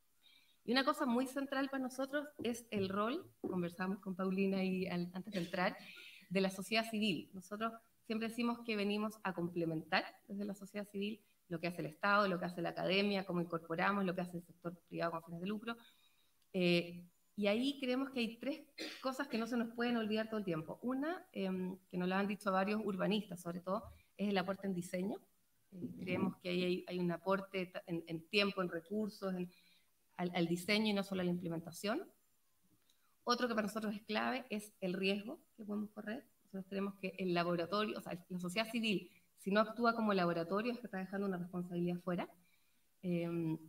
Y una cosa muy central para nosotros es el rol, conversamos con Paulina y al, antes de entrar, de la sociedad civil. Nosotros siempre decimos que venimos a complementar desde la sociedad civil lo que hace el Estado, lo que hace la academia, cómo incorporamos, lo que hace el sector privado con fines de lucro. Eh, y ahí creemos que hay tres cosas que no se nos pueden olvidar todo el tiempo. Una, eh, que nos lo han dicho varios urbanistas sobre todo, es el aporte en diseño. Eh, creemos que ahí hay, hay un aporte en, en tiempo, en recursos, en, al, al diseño y no solo a la implementación. Otro que para nosotros es clave es el riesgo que podemos correr. Nosotros creemos que el laboratorio, o sea, la sociedad civil, si no actúa como laboratorio, es que está dejando una responsabilidad fuera. Eh,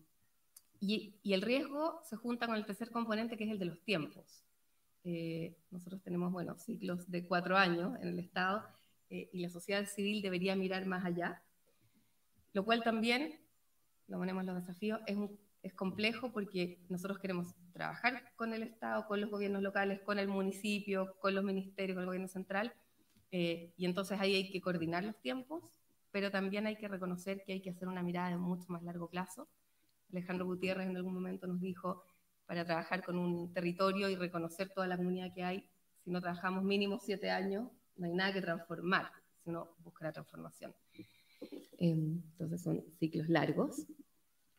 y, y el riesgo se junta con el tercer componente, que es el de los tiempos. Eh, nosotros tenemos, bueno, ciclos de cuatro años en el Estado, eh, y la sociedad civil debería mirar más allá, lo cual también, lo ponemos en los desafíos, es, un, es complejo porque nosotros queremos trabajar con el Estado, con los gobiernos locales, con el municipio, con los ministerios, con el gobierno central, eh, y entonces ahí hay que coordinar los tiempos, pero también hay que reconocer que hay que hacer una mirada de mucho más largo plazo. Alejandro Gutiérrez en algún momento nos dijo, para trabajar con un territorio y reconocer toda la comunidad que hay, si no trabajamos mínimo siete años, no hay nada que transformar, sino buscar la transformación. Entonces son ciclos largos.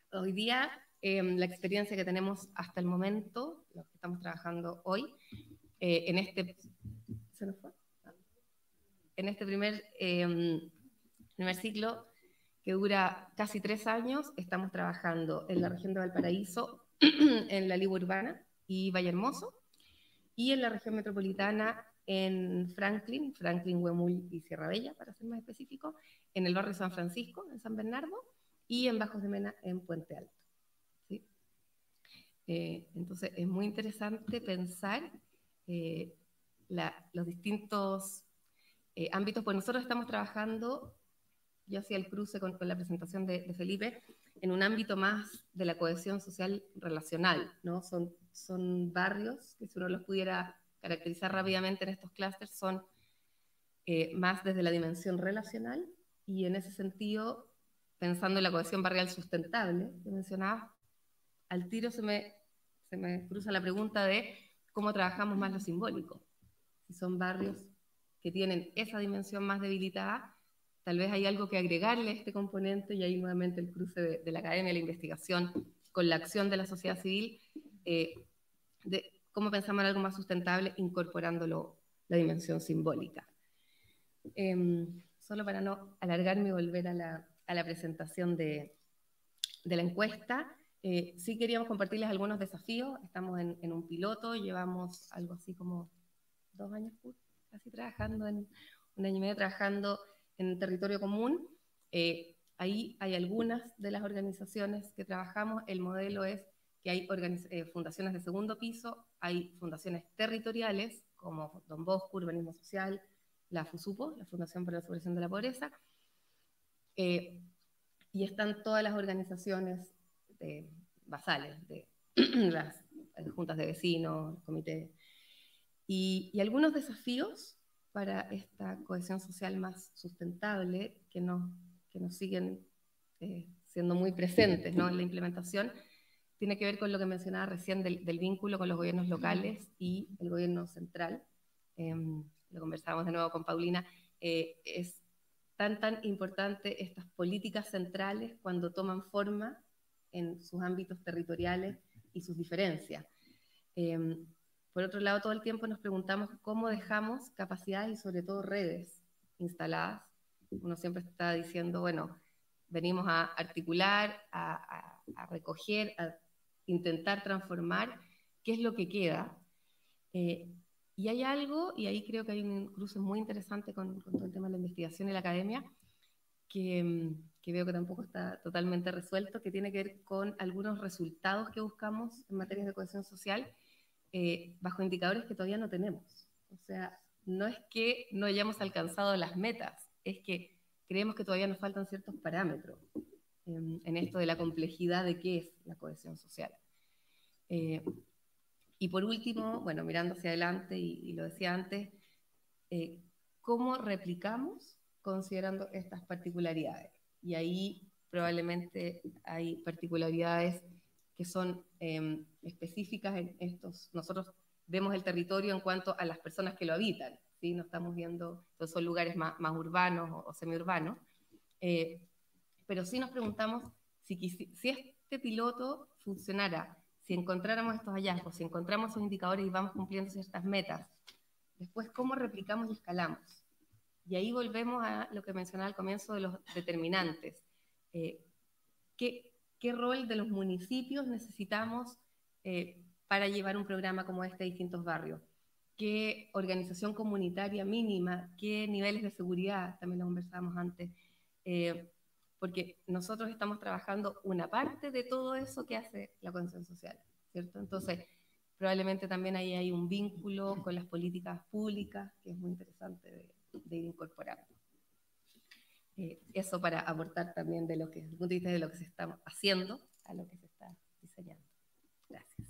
hoy día, eh, la experiencia que tenemos hasta el momento, los que estamos trabajando hoy, eh, en este... ¿Se nos fue? En este primer, eh, primer ciclo, que dura casi tres años, estamos trabajando en la región de Valparaíso, en la Ligua Urbana y Valle Hermoso, y en la región metropolitana en Franklin, Franklin, Huemul y Sierra Bella, para ser más específico, en el barrio San Francisco, en San Bernardo, y en Bajos de Mena, en Puente Alto. ¿Sí? Eh, entonces, es muy interesante pensar eh, la, los distintos eh, ámbitos, pues nosotros estamos trabajando, yo hacía el cruce con, con la presentación de, de Felipe, en un ámbito más de la cohesión social relacional, ¿no? Son, son barrios que si uno los pudiera caracterizar rápidamente en estos clústeres, son eh, más desde la dimensión relacional, y en ese sentido, pensando en la cohesión barrial sustentable que mencionaba, al tiro se me, se me cruza la pregunta de cómo trabajamos más lo simbólico. Si son barrios que tienen esa dimensión más debilitada, tal vez hay algo que agregarle a este componente, y ahí nuevamente el cruce de, de la academia, la investigación, con la acción de la sociedad civil, eh, de cómo pensamos en algo más sustentable, incorporándolo la dimensión simbólica. Eh, solo para no alargarme y volver a la, a la presentación de, de la encuesta, eh, sí queríamos compartirles algunos desafíos. Estamos en, en un piloto, llevamos algo así como dos años casi trabajando, en un año y medio trabajando en territorio común. Eh, ahí hay algunas de las organizaciones que trabajamos. El modelo es que hay eh, fundaciones de segundo piso, hay fundaciones territoriales, como Don Bosco, Urbanismo Social, la FUSUPO, la Fundación para la Superación de la Pobreza, eh, y están todas las organizaciones de, basales, de las juntas de vecinos, comités, y, y algunos desafíos para esta cohesión social más sustentable que nos, que nos siguen eh, siendo muy presentes, ¿no?, en la implementación, tiene que ver con lo que mencionaba recién del, del vínculo con los gobiernos locales y el gobierno central. Eh, lo conversábamos de nuevo con Paulina. Eh, es tan, tan importante estas políticas centrales cuando toman forma en sus ámbitos territoriales y sus diferencias. Eh, Por otro lado, todo el tiempo nos preguntamos cómo dejamos capacidades y sobre todo redes instaladas. Uno siempre está diciendo, bueno, venimos a articular, a, a, a recoger, a intentar transformar, qué es lo que queda. Eh, y hay algo, y ahí creo que hay un cruce muy interesante con, con todo el tema de la investigación y la academia, que, que veo que tampoco está totalmente resuelto, que tiene que ver con algunos resultados que buscamos en materia de cohesión social, Eh, bajo indicadores que todavía no tenemos. O sea, no es que no hayamos alcanzado las metas, es que creemos que todavía nos faltan ciertos parámetros eh, en esto de la complejidad de qué es la cohesión social. Eh, y por último, bueno, mirando hacia adelante, y, y lo decía antes, eh, ¿cómo replicamos considerando estas particularidades? Y ahí probablemente hay particularidades que son eh, específicas en estos. Nosotros vemos el territorio en cuanto a las personas que lo habitan, ¿sí? No estamos viendo, entonces son lugares más, más urbanos o, o semiurbanos, eh, pero sí nos preguntamos si, si este piloto funcionara, si encontráramos estos hallazgos, si encontramos esos indicadores y vamos cumpliendo ciertas metas, después cómo replicamos y escalamos. Y ahí volvemos a lo que mencionaba al comienzo de los determinantes. Eh, ¿qué, ¿Qué rol de los municipios necesitamos eh, para llevar un programa como este a distintos barrios? ¿Qué organización comunitaria mínima? ¿Qué niveles de seguridad? También lo conversábamos antes. Eh, porque nosotros estamos trabajando una parte de todo eso que hace la cohesión social, ¿cierto? Entonces, probablemente también ahí hay un vínculo con las políticas públicas que es muy interesante de, de ir incorporando. Eh, eso para aportar también de lo que, desde el punto de vista de lo que se está haciendo a lo que se está diseñando. Gracias.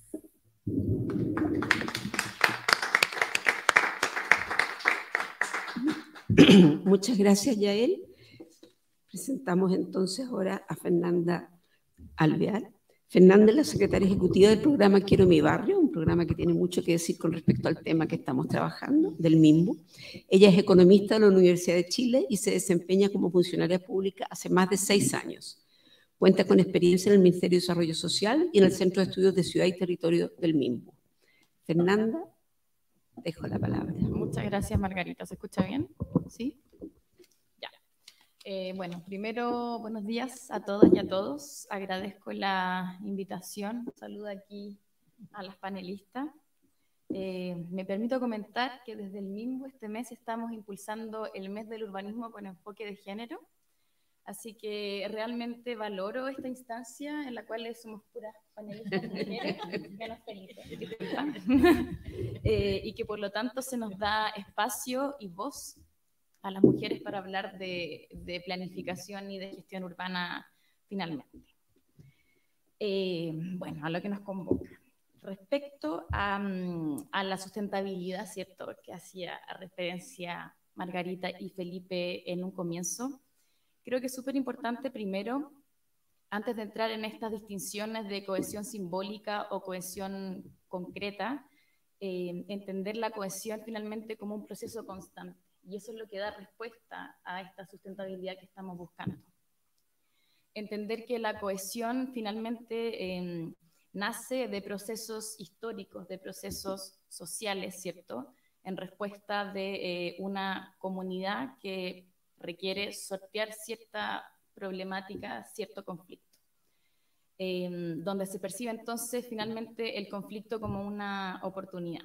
Muchas gracias, Yael. Presentamos entonces ahora a Fernanda Alvear. Fernanda es la secretaria ejecutiva del programa Quiero mi barrio, un programa que tiene mucho que decir con respecto al tema que estamos trabajando, del MIMBU. Ella es economista de la Universidad de Chile y se desempeña como funcionaria pública hace más de seis años. Cuenta con experiencia en el Ministerio de Desarrollo Social y en el Centro de Estudios de Ciudad y Territorio del MIMBU. Fernanda, dejo la palabra. Muchas gracias, Margarita. ¿Se escucha bien? ¿Sí? Ya. Eh, bueno, primero, buenos días a todas y a todos. Agradezco la invitación. Saludo aquí a las panelistas. Eh, me permito comentar que desde el MIMBU este mes estamos impulsando el mes del urbanismo con enfoque de género. Así que realmente valoro esta instancia en la cual somos puras panelistas mujeres, menos Felipe, eh, y que por lo tanto se nos da espacio y voz a las mujeres para hablar de, de planificación y de gestión urbana finalmente. Eh, bueno, a lo que nos convoca. Respecto a, a la sustentabilidad, ¿cierto?, que hacía referencia Margarita y Felipe en un comienzo, creo que es súper importante primero, antes de entrar en estas distinciones de cohesión simbólica o cohesión concreta, eh, entender la cohesión finalmente como un proceso constante. Y eso es lo que da respuesta a esta sustentabilidad que estamos buscando. Entender que la cohesión finalmente eh, nace de procesos históricos, de procesos sociales, ¿cierto?, en respuesta de eh, una comunidad que requiere sortear cierta problemática, cierto conflicto, eh, donde se percibe entonces finalmente el conflicto como una oportunidad.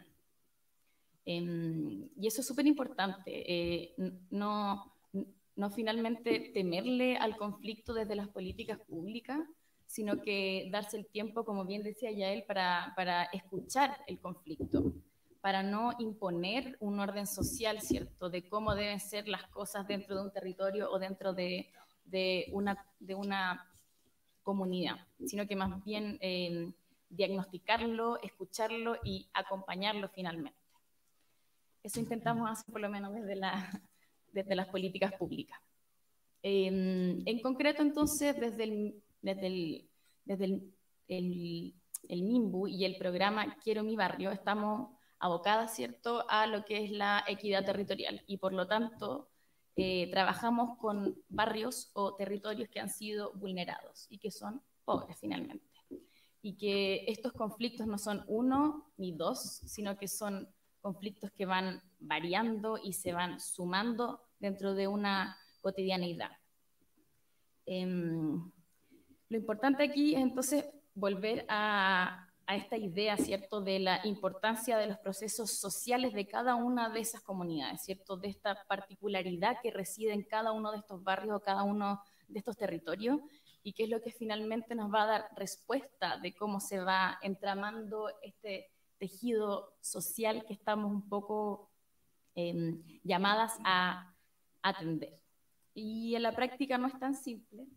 Eh, y eso es súper importante, eh, no, no finalmente temerle al conflicto desde las políticas públicas, sino que darse el tiempo, como bien decía Yael, para, para escuchar el conflicto, para no imponer un orden social, ¿cierto?, de cómo deben ser las cosas dentro de un territorio o dentro de, de, una, de una comunidad, sino que más bien eh, diagnosticarlo, escucharlo y acompañarlo finalmente. Eso intentamos hacer por lo menos desde, la, desde las políticas públicas. Eh, en concreto, entonces, desde el, desde el, desde el, el, el MIMBU y el programa Quiero mi barrio, estamos abocada, ¿cierto?, a lo que es la equidad territorial y por lo tanto eh, trabajamos con barrios o territorios que han sido vulnerados y que son pobres finalmente. Y que estos conflictos no son uno ni dos, sino que son conflictos que van variando y se van sumando dentro de una cotidianeidad. Eh, lo importante aquí es entonces volver a a esta idea, ¿cierto?, de la importancia de los procesos sociales de cada una de esas comunidades, ¿cierto?, de esta particularidad que reside en cada uno de estos barrios o cada uno de estos territorios, y que es lo que finalmente nos va a dar respuesta de cómo se va entramando este tejido social que estamos un poco eh, llamadas a atender. Y en la práctica no es tan simple.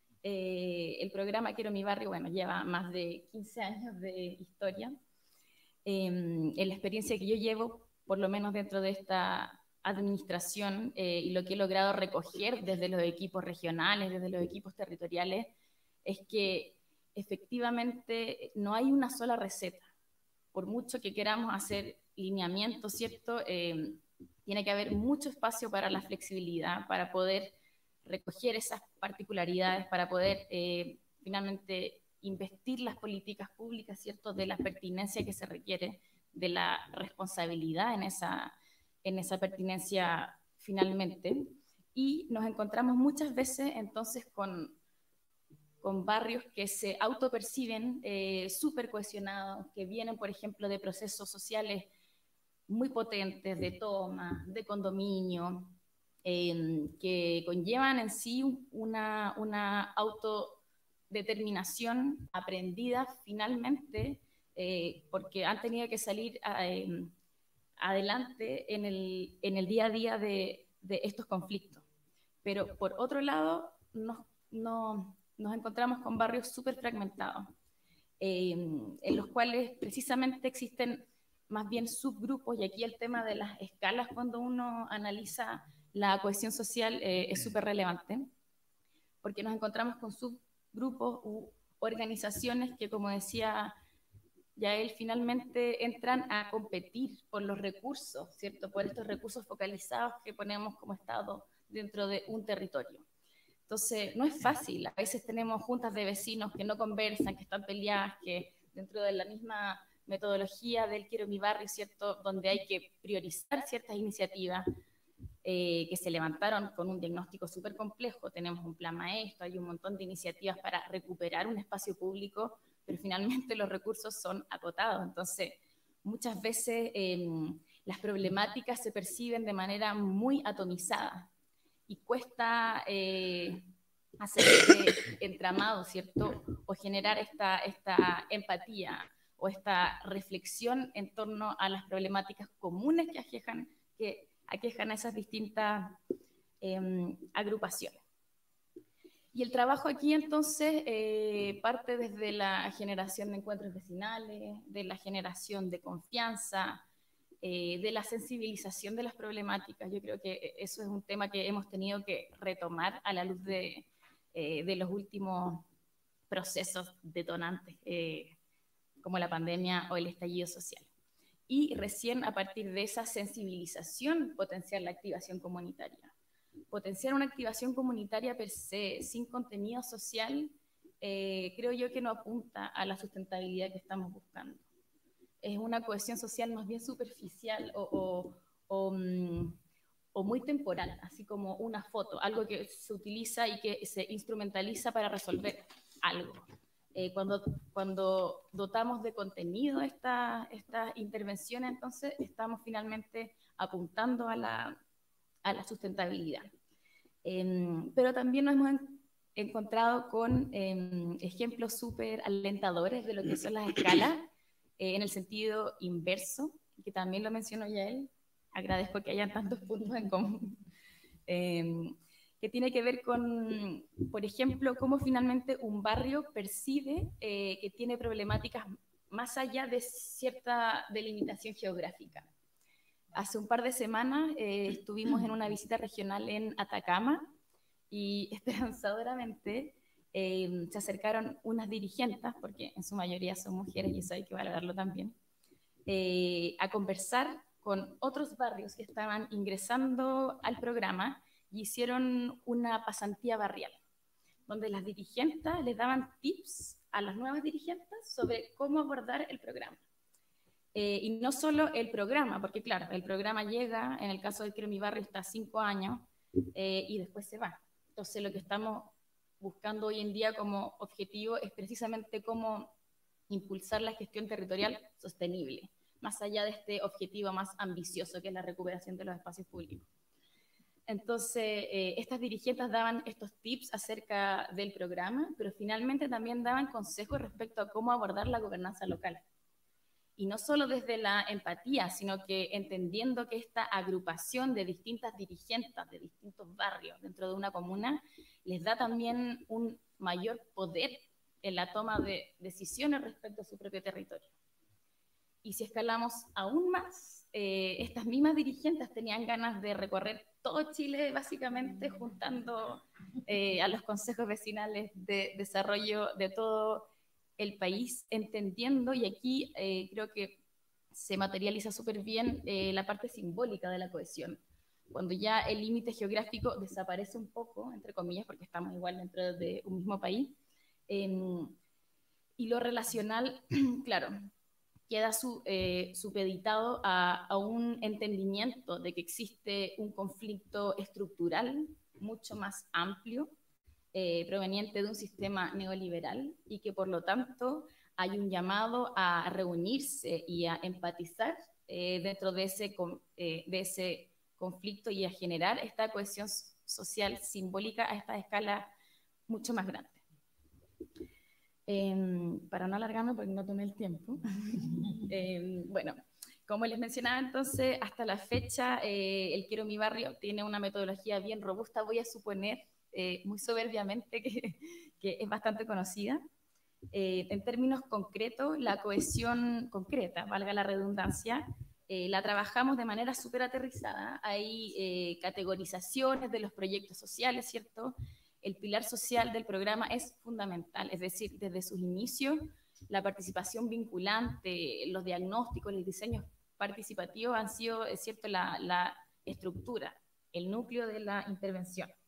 Eh, el programa Quiero mi barrio, bueno, lleva más de quince años de historia. Eh, en la experiencia que yo llevo, por lo menos dentro de esta administración, eh, y lo que he logrado recoger desde los equipos regionales, desde los equipos territoriales, es que efectivamente no hay una sola receta. Por mucho que queramos hacer lineamientos, ¿cierto? Eh, tiene que haber mucho espacio para la flexibilidad, para poder recoger esas particularidades, para poder eh, finalmente investir las políticas públicas, ¿cierto?, de la pertinencia que se requiere, de la responsabilidad en esa, en esa pertinencia finalmente. Y nos encontramos muchas veces entonces con, con barrios que se autoperciben eh, súper cohesionados, que vienen, por ejemplo, de procesos sociales muy potentes, de toma, de condominio, Eh, que conllevan en sí una, una autodeterminación aprendida finalmente, eh, porque han tenido que salir eh, adelante en el, en el día a día de, de estos conflictos. Pero por otro lado, nos, no, nos encontramos con barrios súper fragmentados, eh, en los cuales precisamente existen más bien subgrupos, y aquí el tema de las escalas cuando uno analiza la cohesión social eh, es súper relevante, porque nos encontramos con subgrupos u organizaciones que, como decía Yael, finalmente entran a competir por los recursos, ¿cierto?, por estos recursos focalizados que ponemos como Estado dentro de un territorio. Entonces, no es fácil. A veces tenemos juntas de vecinos que no conversan, que están peleadas, que dentro de la misma metodología del Quiero mi barrio, ¿cierto?, donde hay que priorizar ciertas iniciativas eh, que se levantaron con un diagnóstico súper complejo. Tenemos un plan maestro, hay un montón de iniciativas para recuperar un espacio público, pero finalmente los recursos son acotados. Entonces, muchas veces eh, las problemáticas se perciben de manera muy atomizada y cuesta eh, hacer este entramado, ¿cierto?, o generar esta, esta empatía o esta reflexión en torno a las problemáticas comunes que aquejan, que aquejan a esas distintas eh, agrupaciones. Y el trabajo aquí entonces eh, parte desde la generación de encuentros vecinales, de la generación de confianza, eh, de la sensibilización de las problemáticas. Yo creo que eso es un tema que hemos tenido que retomar a la luz de, eh, de los últimos procesos detonantes, eh, como la pandemia o el estallido social. Y recién a partir de esa sensibilización potenciar la activación comunitaria. Potenciar una activación comunitaria per se, sin contenido social, eh, creo yo que no apunta a la sustentabilidad que estamos buscando. Es una cohesión social más bien superficial o, o, o, um, o muy temporal, así como una foto, algo que se utiliza y que se instrumentaliza para resolver algo. Eh, cuando, cuando dotamos de contenido estas esta intervenciones, entonces estamos finalmente apuntando a la, a la sustentabilidad. Eh, pero también nos hemos en, encontrado con eh, ejemplos súper alentadores de lo que son las escalas, eh, en el sentido inverso, que también lo mencionó ya él. Agradezco que hayan tantos puntos en común. Eh, que tiene que ver con, por ejemplo, cómo finalmente un barrio percibe eh, que tiene problemáticas más allá de cierta delimitación geográfica. Hace un par de semanas eh, estuvimos en una visita regional en Atacama y esperanzadoramente eh, se acercaron unas dirigentes, porque en su mayoría son mujeres y eso hay que valorarlo también, eh, a conversar con otros barrios que estaban ingresando al programa y hicieron una pasantía barrial, donde las dirigentes les daban tips a las nuevas dirigentes sobre cómo abordar el programa. Eh, y no solo el programa, porque claro, el programa llega, en el caso de Quiero mi barrio, está cinco años eh, y después se va. Entonces lo que estamos buscando hoy en día como objetivo es precisamente cómo impulsar la gestión territorial sostenible, más allá de este objetivo más ambicioso que es la recuperación de los espacios públicos. Entonces, eh, estas dirigentes daban estos tips acerca del programa, pero finalmente también daban consejos respecto a cómo abordar la gobernanza local. Y no solo desde la empatía, sino que entendiendo que esta agrupación de distintas dirigentes de distintos barrios dentro de una comuna les da también un mayor poder en la toma de decisiones respecto a su propio territorio. Y si escalamos aún más, eh, estas mismas dirigentes tenían ganas de recorrer todo Chile, básicamente juntando eh, a los consejos vecinales de desarrollo de todo el país, entendiendo, y aquí eh, creo que se materializa súper bien eh, la parte simbólica de la cohesión. Cuando ya el límite geográfico desaparece un poco, entre comillas, porque estamos igual dentro de un mismo país, eh, y lo relacional, claro, queda su, eh, supeditado a, a un entendimiento de que existe un conflicto estructural mucho más amplio, eh, proveniente de un sistema neoliberal, y que por lo tanto hay un llamado a reunirse y a empatizar eh, dentro de ese, eh, de ese conflicto y a generar esta cohesión social simbólica a esta escala mucho más grande. Eh, para no alargarme porque no tomé el tiempo, eh, bueno, como les mencionaba entonces, hasta la fecha eh, el Quiero mi barrio tiene una metodología bien robusta, voy a suponer eh, muy soberbiamente que, que es bastante conocida. Eh, en términos concretos, la cohesión concreta, valga la redundancia, eh, la trabajamos de manera súper aterrizada. Hay eh, categorizaciones de los proyectos sociales, ¿cierto? El pilar social del programa es fundamental, es decir, desde sus inicios, la participación vinculante, los diagnósticos, los diseños participativos han sido, es cierto, la, la estructura, el núcleo de la intervención.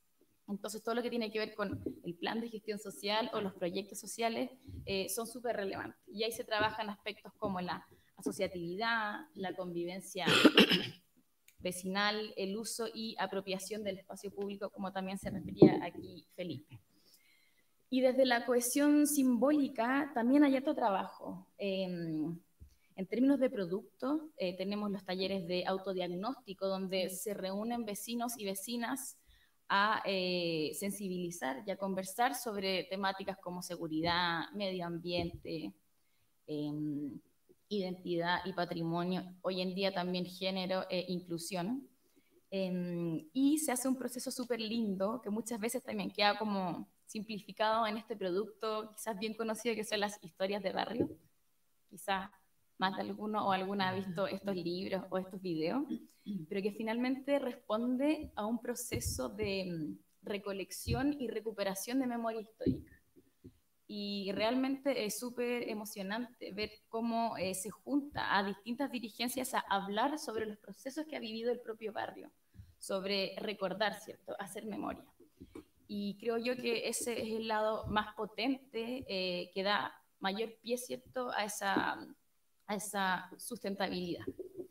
Entonces, todo lo que tiene que ver con el plan de gestión social o los proyectos sociales eh, son súper relevantes. Y ahí se trabajan aspectos como la asociatividad, la convivencia vecinal, el uso y apropiación del espacio público, como también se refería aquí Felipe. Y desde la cohesión simbólica también hay otro trabajo. Eh, en términos de productos, eh, tenemos los talleres de autodiagnóstico, donde se reúnen vecinos y vecinas a eh, sensibilizar y a conversar sobre temáticas como seguridad, medio ambiente, eh, identidad y patrimonio, hoy en día también género e inclusión. Eh, y se hace un proceso súper lindo, que muchas veces también queda como simplificado en este producto, quizás bien conocido, que son las historias de barrio. Quizás más de alguno o alguna ha visto estos libros o estos videos, pero que finalmente responde a un proceso de recolección y recuperación de memoria histórica. Y realmente es súper emocionante ver cómo eh, se junta a distintas dirigencias a hablar sobre los procesos que ha vivido el propio barrio, sobre recordar, ¿cierto?, hacer memoria. Y creo yo que ese es el lado más potente eh, que da mayor pie, ¿cierto?, a esa, a esa sustentabilidad.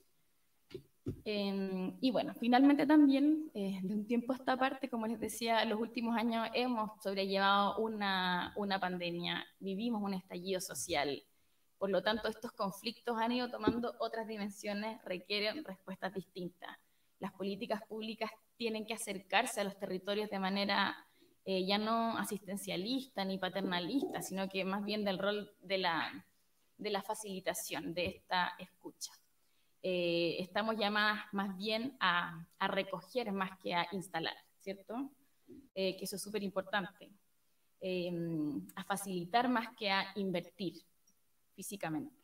Eh, y bueno, finalmente también, eh, de un tiempo a esta parte, como les decía, en los últimos años hemos sobrellevado una, una pandemia, vivimos un estallido social. Por lo tanto, estos conflictos han ido tomando otras dimensiones, requieren respuestas distintas. Las políticas públicas tienen que acercarse a los territorios de manera eh, ya no asistencialista ni paternalista, sino que más bien del rol de la, de la facilitación de esta escucha. Eh, estamos llamadas más bien a, a recoger más que a instalar, ¿cierto? Eh, que eso es súper importante. Eh, a facilitar más que a invertir físicamente.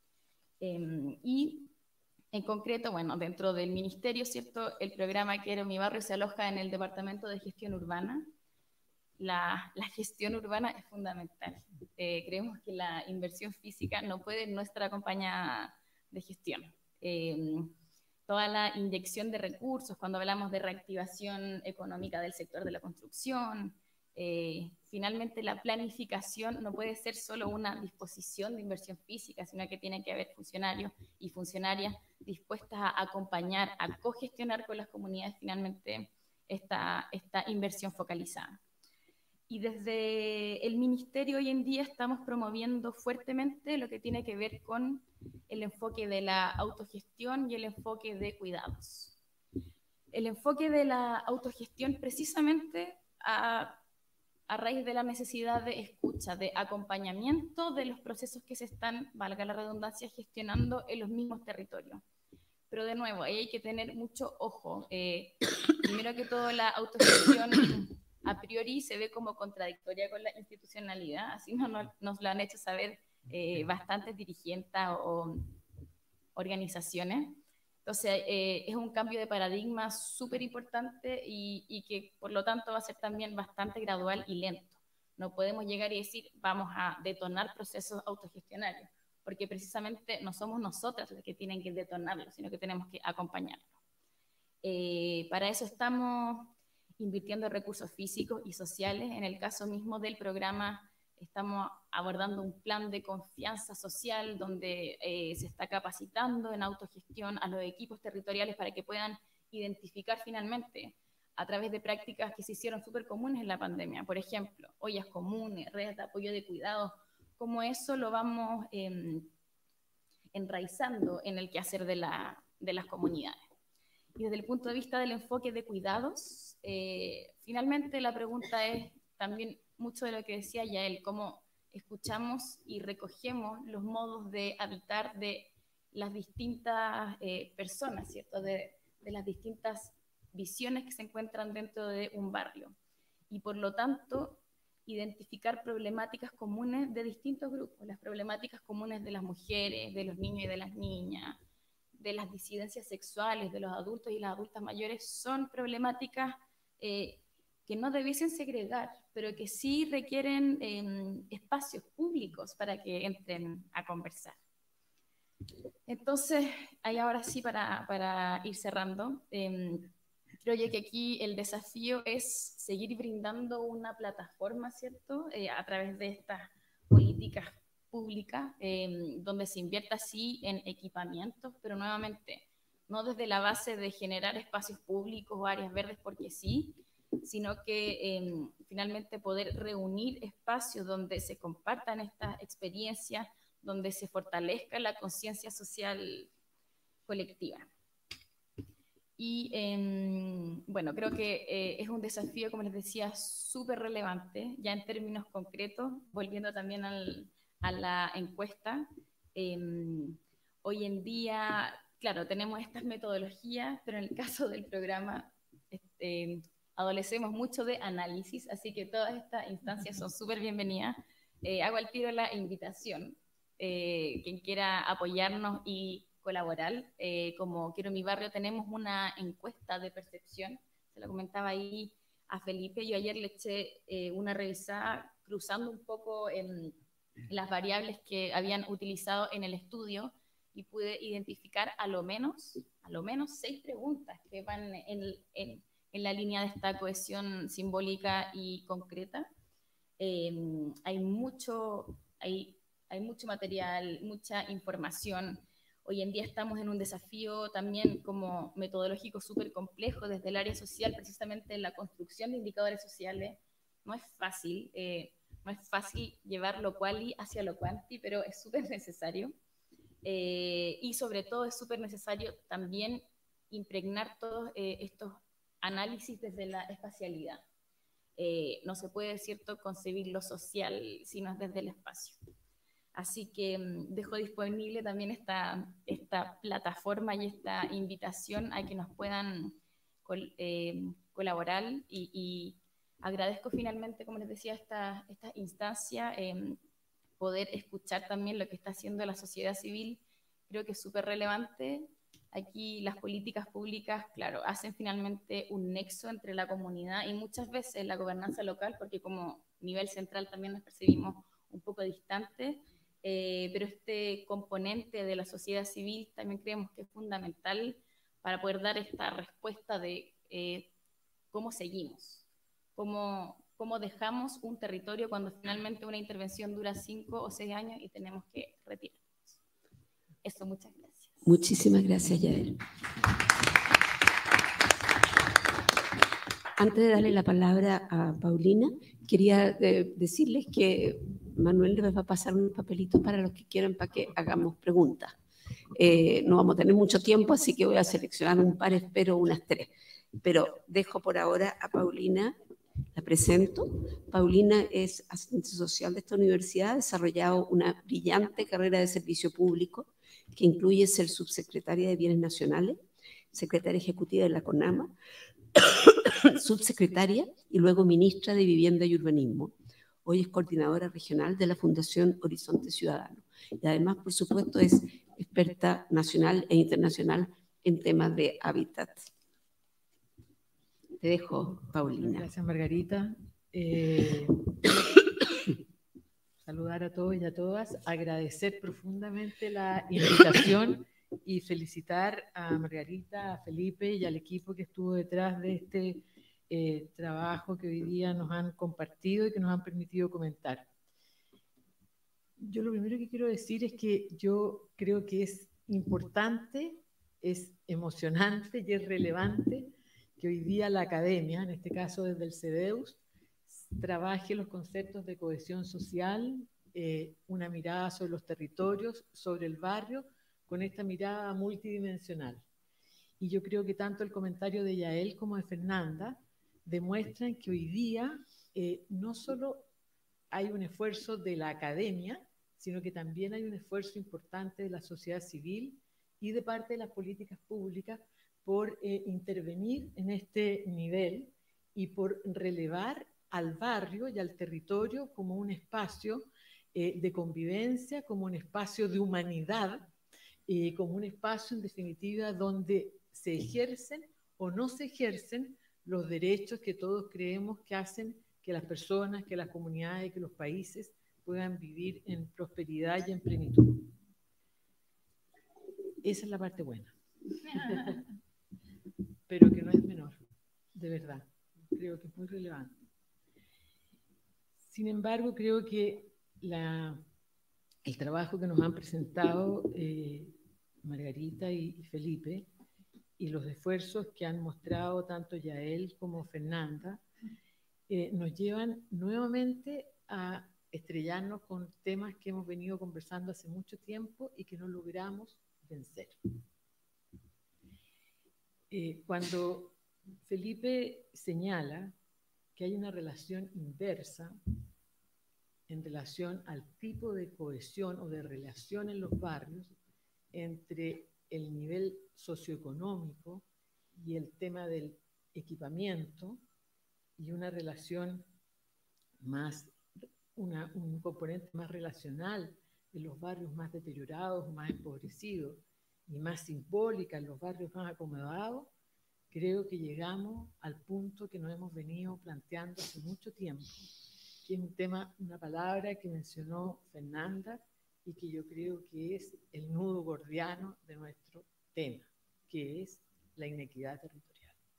Eh, y en concreto, bueno, dentro del ministerio, ¿cierto?, el programa Quiero mi barrio se aloja en el Departamento de Gestión Urbana. La, la gestión urbana es fundamental. Eh, creemos que la inversión física no puede no estar acompañada de gestión. Eh, toda la inyección de recursos, cuando hablamos de reactivación económica del sector de la construcción, eh, finalmente la planificación no puede ser solo una disposición de inversión física, sino que tiene que haber funcionarios y funcionarias dispuestas a acompañar, a cogestionar con las comunidades finalmente esta, esta inversión focalizada. Y desde el ministerio hoy en día estamos promoviendo fuertemente lo que tiene que ver con el enfoque de la autogestión y el enfoque de cuidados. El enfoque de la autogestión precisamente a, a raíz de la necesidad de escucha, de acompañamiento de los procesos que se están, valga la redundancia, gestionando en los mismos territorios. Pero de nuevo, ahí hay que tener mucho ojo. Eh, primero que todo, la autogestión a priori se ve como contradictoria con la institucionalidad, así nos, nos lo han hecho saber eh, bastantes dirigentes o organizaciones. Entonces, eh, es un cambio de paradigma súper importante y, y que por lo tanto va a ser también bastante gradual y lento. No podemos llegar y decir, vamos a detonar procesos autogestionarios, porque precisamente no somos nosotras las que tienen que detonarlo, sino que tenemos que acompañarlo. Eh, para eso estamos invirtiendo recursos físicos y sociales. En el caso mismo del programa, estamos abordando un plan de confianza social donde eh, se está capacitando en autogestión a los equipos territoriales para que puedan identificar finalmente a través de prácticas que se hicieron súper comunes en la pandemia. Por ejemplo, ollas comunes, redes de apoyo de cuidados, cómo eso lo vamos eh, enraizando en el quehacer de, la, de las comunidades. Y desde el punto de vista del enfoque de cuidados, eh, finalmente la pregunta es también mucho de lo que decía Yael, cómo escuchamos y recogemos los modos de habitar de las distintas eh, personas, ¿cierto? De, de las distintas visiones que se encuentran dentro de un barrio. Y por lo tanto, identificar problemáticas comunes de distintos grupos, las problemáticas comunes de las mujeres, de los niños y de las niñas, de las disidencias sexuales, de los adultos y las adultas mayores, son problemáticas eh, que no debiesen segregar, pero que sí requieren eh, espacios públicos para que entren a conversar. Entonces, ahí ahora sí, para, para ir cerrando, eh, creo yo que aquí el desafío es seguir brindando una plataforma, ¿cierto? Eh, a través de estas políticas públicas, eh, donde se invierta sí en equipamientos, pero nuevamente, no desde la base de generar espacios públicos o áreas verdes porque sí, sino que eh, finalmente poder reunir espacios donde se compartan estas experiencias, donde se fortalezca la conciencia social colectiva. Y eh, bueno, creo que eh, es un desafío, como les decía, súper relevante, ya en términos concretos, volviendo también al, a la encuesta. Eh, hoy en día, claro, tenemos estas metodologías, pero en el caso del programa este, adolecemos mucho de análisis, así que todas estas instancias son súper bienvenidas. Eh, hago al tiro la invitación. Eh, quien quiera apoyarnos y colaborar, eh, como Quiero mi barrio, tenemos una encuesta de percepción, se lo comentaba ahí a Felipe, yo ayer le eché eh, una revisada cruzando un poco en las variables que habían utilizado en el estudio y pude identificar a lo menos, a lo menos seis preguntas que van en, en, en la línea de esta cohesión simbólica y concreta. Eh, hay mucho, hay Hay mucho material, mucha información. Hoy en día estamos en un desafío también como metodológico súper complejo desde el área social, precisamente en la construcción de indicadores sociales. No es fácil, eh, no es fácil llevar lo quali hacia lo quanti, pero es súper necesario. Eh, y sobre todo es súper necesario también impregnar todos eh, estos análisis desde la espacialidad. Eh, no se puede, ¿cierto?, concebir lo social si no es desde el espacio. Así que um, dejo disponible también esta, esta plataforma y esta invitación a que nos puedan col, eh, colaborar y, y agradezco finalmente, como les decía, esta, esta instancia, eh, poder escuchar también lo que está haciendo la sociedad civil. Creo que es súper relevante. Aquí las políticas públicas, claro, hacen finalmente un nexo entre la comunidad y muchas veces la gobernanza local, porque como nivel central también nos percibimos un poco distantes. Eh, pero este componente de la sociedad civil también creemos que es fundamental para poder dar esta respuesta de eh, cómo seguimos, cómo, cómo dejamos un territorio cuando finalmente una intervención dura cinco o seis años y tenemos que retirarnos. Eso, muchas gracias. Muchísimas gracias, Yael. Antes de darle la palabra a Paulina, quería eh, decirles que Manuel les va a pasar unos papelitos para los que quieran para que hagamos preguntas. Eh, no vamos a tener mucho tiempo, así que voy a seleccionar un par, espero unas tres. Pero dejo por ahora a Paulina, la presento. Paulina es asistente social de esta universidad, ha desarrollado una brillante carrera de servicio público que incluye ser subsecretaria de Bienes Nacionales, secretaria ejecutiva de la CONAMA, subsecretaria y luego ministra de Vivienda y Urbanismo. Hoy es coordinadora regional de la Fundación Horizonte Ciudadano. Y además, por supuesto, es experta nacional e internacional en temas de hábitat. Te dejo, Paulina. Gracias, Margarita. Eh, saludar a todos y a todas, agradecer profundamente la invitación y felicitar a Margarita, a Felipe y al equipo que estuvo detrás de este eh, trabajo que hoy día nos han compartido y que nos han permitido comentar. Yo lo primero que quiero decir es que yo creo que es importante, es emocionante y es relevante que hoy día la academia, en este caso desde el CEDEUS, trabaje los conceptos de cohesión social, eh, una mirada sobre los territorios, sobre el barrio, con esta mirada multidimensional. Y yo creo que tanto el comentario de Yael como de Fernanda demuestran que hoy día eh, no solo hay un esfuerzo de la academia, sino que también hay un esfuerzo importante de la sociedad civil y de parte de las políticas públicas por eh, intervenir en este nivel y por relevar al barrio y al territorio como un espacio eh, de convivencia, como un espacio de humanidad, eh, como un espacio en definitiva donde se ejercen o no se ejercen los derechos que todos creemos que hacen que las personas, que las comunidades, que los países puedan vivir en prosperidad y en plenitud. Esa es la parte buena, pero que no es menor. de verdad. Creo que es muy relevante. Sin embargo, creo que la, el trabajo que nos han presentado eh, Margarita y, y Felipe, y los esfuerzos que han mostrado tanto Yael como Fernanda, eh, nos llevan nuevamente a estrellarnos con temas que hemos venido conversando hace mucho tiempo y que no logramos vencer. Eh, cuando Felipe señala que hay una relación inversa en relación al tipo de cohesión o de relación en los barrios entre el nivel socioeconómico y el tema del equipamiento, y una relación más, una, un componente más relacional en los barrios más deteriorados, más empobrecidos, y más simbólica en los barrios más acomodados, creo que llegamos al punto que nos hemos venido planteando hace mucho tiempo, que es un tema, una palabra que mencionó Fernanda y que yo creo que es el nudo gordiano de nuestro tema, que es la inequidad territorial.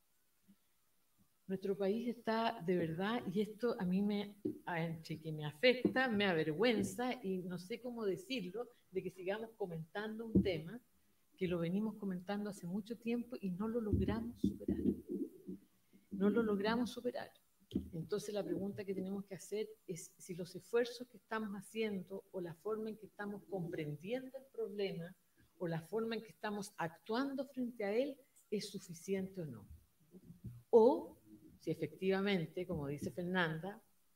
Nuestro país está de verdad, y esto a mí me, que me afecta, me avergüenza, y no sé cómo decirlo, de que sigamos comentando un tema que lo venimos comentando hace mucho tiempo y no lo logramos superar. No lo logramos superar. Entonces la pregunta que tenemos que hacer es si los esfuerzos que estamos haciendo o la forma en que estamos comprendiendo el problema o la forma en que estamos actuando frente a él es suficiente o no. O si efectivamente, como dice Fernanda,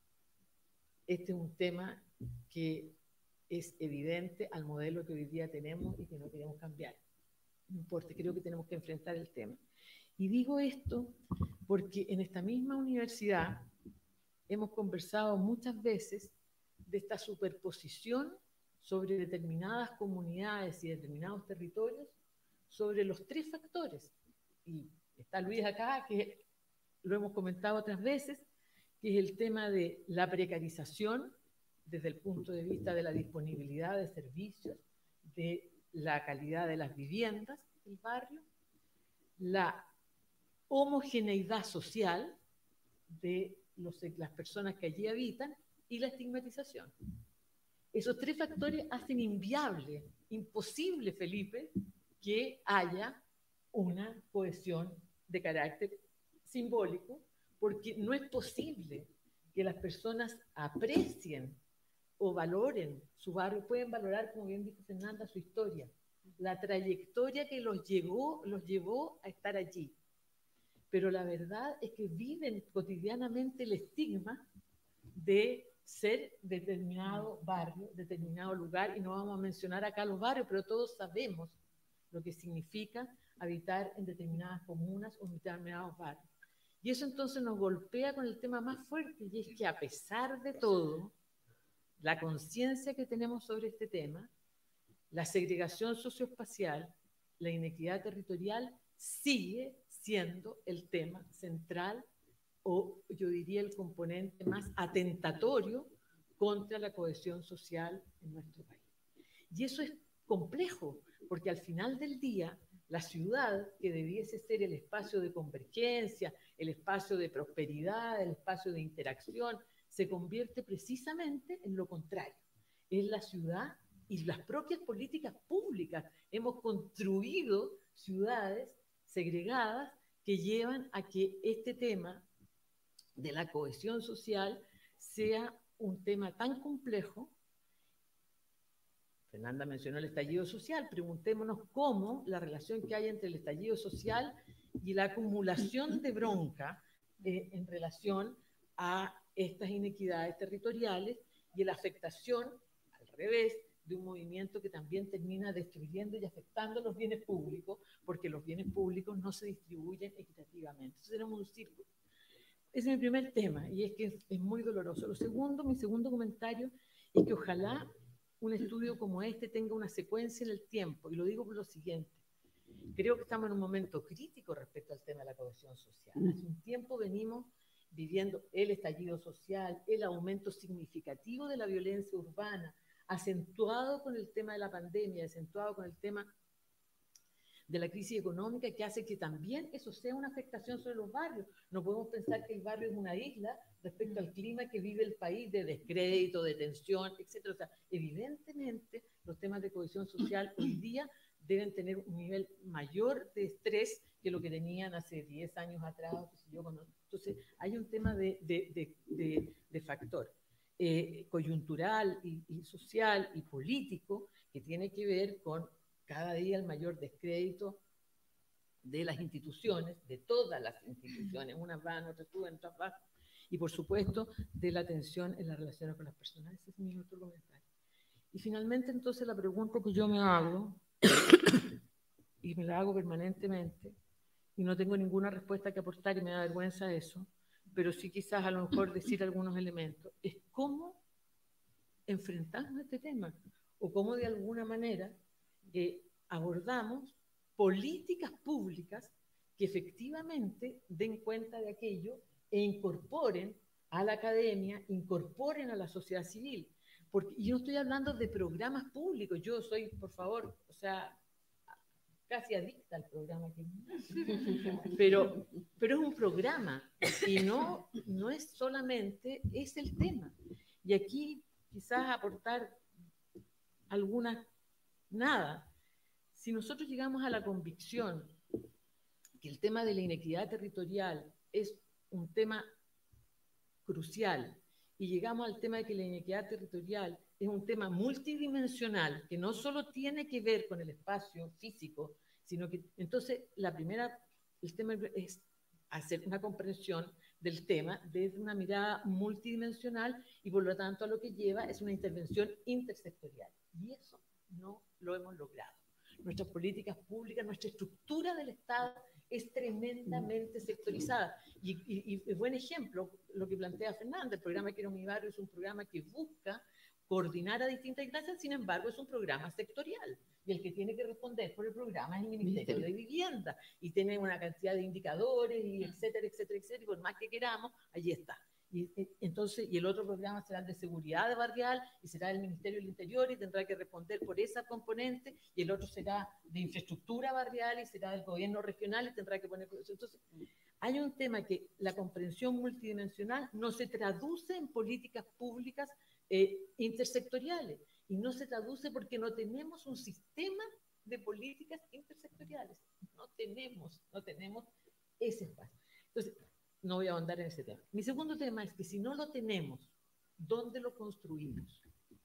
este es un tema que es evidente al modelo que hoy día tenemos y que no queremos cambiar. No importa, creo que tenemos que enfrentar el tema. Y digo esto porque en esta misma universidad hemos conversado muchas veces de esta superposición sobre determinadas comunidades y determinados territorios, sobre los tres factores. Y está Luis acá, que lo hemos comentado otras veces, que es el tema de la precarización desde el punto de vista de la disponibilidad de servicios, de la calidad de las viviendas del barrio, la homogeneidad social de los, las personas que allí habitan y la estigmatización. Esos tres factores hacen inviable, imposible, Felipe, que haya una cohesión de carácter simbólico, porque no es posible que las personas aprecien o valoren su barrio. Pueden valorar, como bien dijo Fernanda, su historia, la trayectoria que los llevó, los llevó a estar allí. Pero la verdad es que viven cotidianamente el estigma de ser determinado barrio, determinado lugar, y no vamos a mencionar acá los barrios, pero todos sabemos lo que significa habitar en determinadas comunas o en determinados barrios. Y eso entonces nos golpea con el tema más fuerte, y es que a pesar de todo, la conciencia que tenemos sobre este tema, la segregación socioespacial, la inequidad territorial, sigue siendo el tema central, o yo diría el componente más atentatorio contra la cohesión social en nuestro país. Y eso es complejo, porque al final del día, la ciudad, que debiese ser el espacio de convergencia, el espacio de prosperidad, el espacio de interacción, se convierte precisamente en lo contrario. Es la ciudad y las propias políticas públicas. Hemos construido ciudades segregadas que llevan a que este tema de la cohesión social sea un tema tan complejo. Fernanda mencionó el estallido social. Preguntémonos cómo la relación que hay entre el estallido social y la acumulación de bronca eh, en relación a estas inequidades territoriales y la afectación, al revés, de un movimiento que también termina destruyendo y afectando los bienes públicos, porque los bienes públicos no se distribuyen equitativamente. Entonces tenemos un círculo. Ese es mi primer tema, y es que es, es muy doloroso. Lo segundo, mi segundo comentario, es que ojalá un estudio como este tenga una secuencia en el tiempo, y lo digo por lo siguiente. Creo que estamos en un momento crítico respecto al tema de la cohesión social. Hace un tiempo venimos viviendo el estallido social, el aumento significativo de la violencia urbana, acentuado con el tema de la pandemia, acentuado con el tema de la crisis económica que hace que también eso sea una afectación sobre los barrios. No podemos pensar que el barrio es una isla respecto al clima que vive el país de descrédito, de tensión, etcétera. O sea, evidentemente los temas de cohesión social hoy día deben tener un nivel mayor de estrés que lo que tenían hace diez años atrás. Entonces, hay un tema de, de, de, de, de factor eh, coyuntural y, y social y político que tiene que ver con cada día el mayor descrédito de las instituciones, de todas las instituciones, unas van, otras suben, otras bajan, y por supuesto de la tensión en las relaciones con las personas. Ese es mi otro comentario. Y finalmente, entonces, la pregunta que yo me hago, y me la hago permanentemente, y no tengo ninguna respuesta que aportar y me da vergüenza eso, pero sí quizás a lo mejor decir algunos elementos, es cómo enfrentamos este tema, o cómo de alguna manera eh, abordamos políticas públicas que efectivamente den cuenta de aquello e incorporen a la academia, incorporen a la sociedad civil. Porque yo no estoy hablando de programas públicos, yo soy, por favor, o sea, casi adicta al programa, que... pero, pero es un programa y no, no es solamente, es el tema. Y aquí quizás aportar algunas, nada. Si nosotros llegamos a la convicción que el tema de la inequidad territorial es un tema crucial y llegamos al tema de que la inequidad territorial es un tema multidimensional que no solo tiene que ver con el espacio físico, sino que entonces la primera, el tema es hacer una comprensión del tema desde una mirada multidimensional y por lo tanto a lo que lleva es una intervención intersectorial. Y eso no lo hemos logrado. Nuestras políticas públicas, nuestra estructura del Estado es tremendamente sectorizada. Y, y, y buen ejemplo, lo que plantea Fernanda, el programa Quiero mi barrio es un programa que busca coordinar a distintas instancias, sin embargo es un programa sectorial. Y el que tiene que responder por el programa es el Ministerio de Vivienda. Y tiene una cantidad de indicadores, y etcétera, etcétera, etcétera, y por más que queramos, allí está. Y, entonces, y el otro programa será el de seguridad barrial y será el Ministerio del Interior y tendrá que responder por esa componente, y el otro será de infraestructura barrial y será del gobierno regional y tendrá que poner... Entonces, hay un tema que la comprensión multidimensional no se traduce en políticas públicas eh, intersectoriales, y no se traduce porque no tenemos un sistema de políticas intersectoriales. No tenemos, no tenemos ese espacio. Entonces, no voy a ahondar en ese tema. Mi segundo tema es que si no lo tenemos, ¿dónde lo construimos?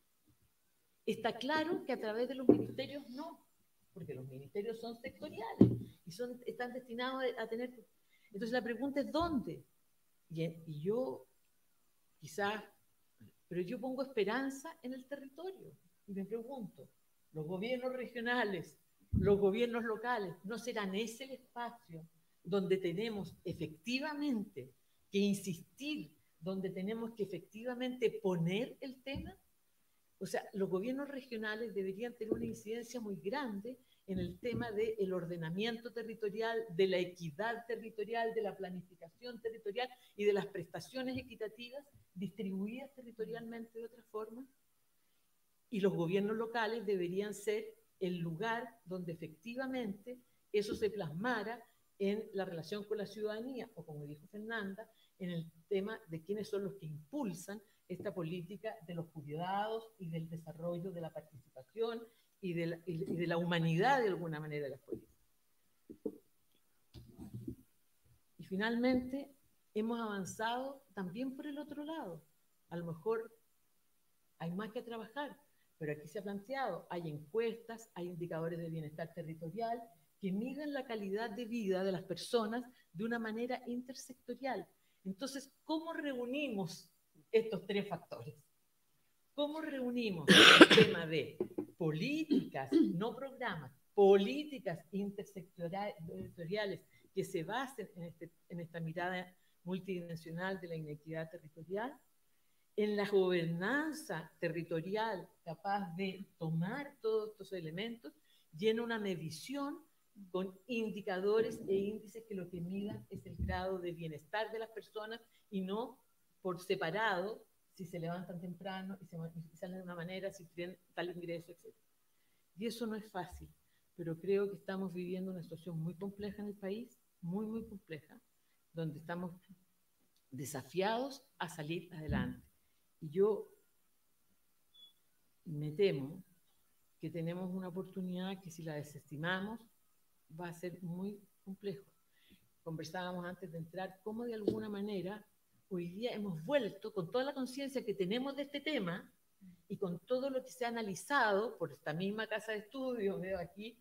Está claro que a través de los ministerios no, porque los ministerios son sectoriales y son, están destinados a tener... Entonces la pregunta es ¿dónde? Y, y yo, quizás, pero yo pongo esperanza en el territorio y me pregunto, ¿los gobiernos regionales, los gobiernos locales, no serán ese el espacio donde tenemos efectivamente que insistir, donde tenemos que efectivamente poner el tema? O sea, los gobiernos regionales deberían tener una incidencia muy grande en el tema del ordenamiento territorial, de la equidad territorial, de la planificación territorial y de las prestaciones equitativas distribuidas territorialmente de otra forma. Y los gobiernos locales deberían ser el lugar donde efectivamente eso se plasmara en la relación con la ciudadanía, o como dijo Fernanda, en el tema de quiénes son los que impulsan esta política de los cuidados y del desarrollo de la participación y de la, y de la humanidad de alguna manera de las políticas. Y finalmente, hemos avanzado también por el otro lado. A lo mejor hay más que trabajar, pero aquí se ha planteado, hay encuestas, hay indicadores de bienestar territorial que miden la calidad de vida de las personas de una manera intersectorial. Entonces, ¿cómo reunimos estos tres factores? ¿Cómo reunimos el tema de políticas, no programas, políticas intersectoriales que se basen en, este, en esta mirada multidimensional de la inequidad territorial, en la gobernanza territorial capaz de tomar todos estos elementos y en una medición con indicadores e índices que lo que midan es el grado de bienestar de las personas y no por separado si se levantan temprano y, se, y salen de una manera, si tienen tal ingreso, etcétera. Y eso no es fácil, pero creo que estamos viviendo una situación muy compleja en el país, muy, muy compleja, donde estamos desafiados a salir adelante. Y yo me temo que tenemos una oportunidad que si la desestimamos va a ser muy complejo. Conversábamos antes de entrar cómo de alguna manera hoy día hemos vuelto con toda la conciencia que tenemos de este tema y con todo lo que se ha analizado por esta misma casa de estudio, veo aquí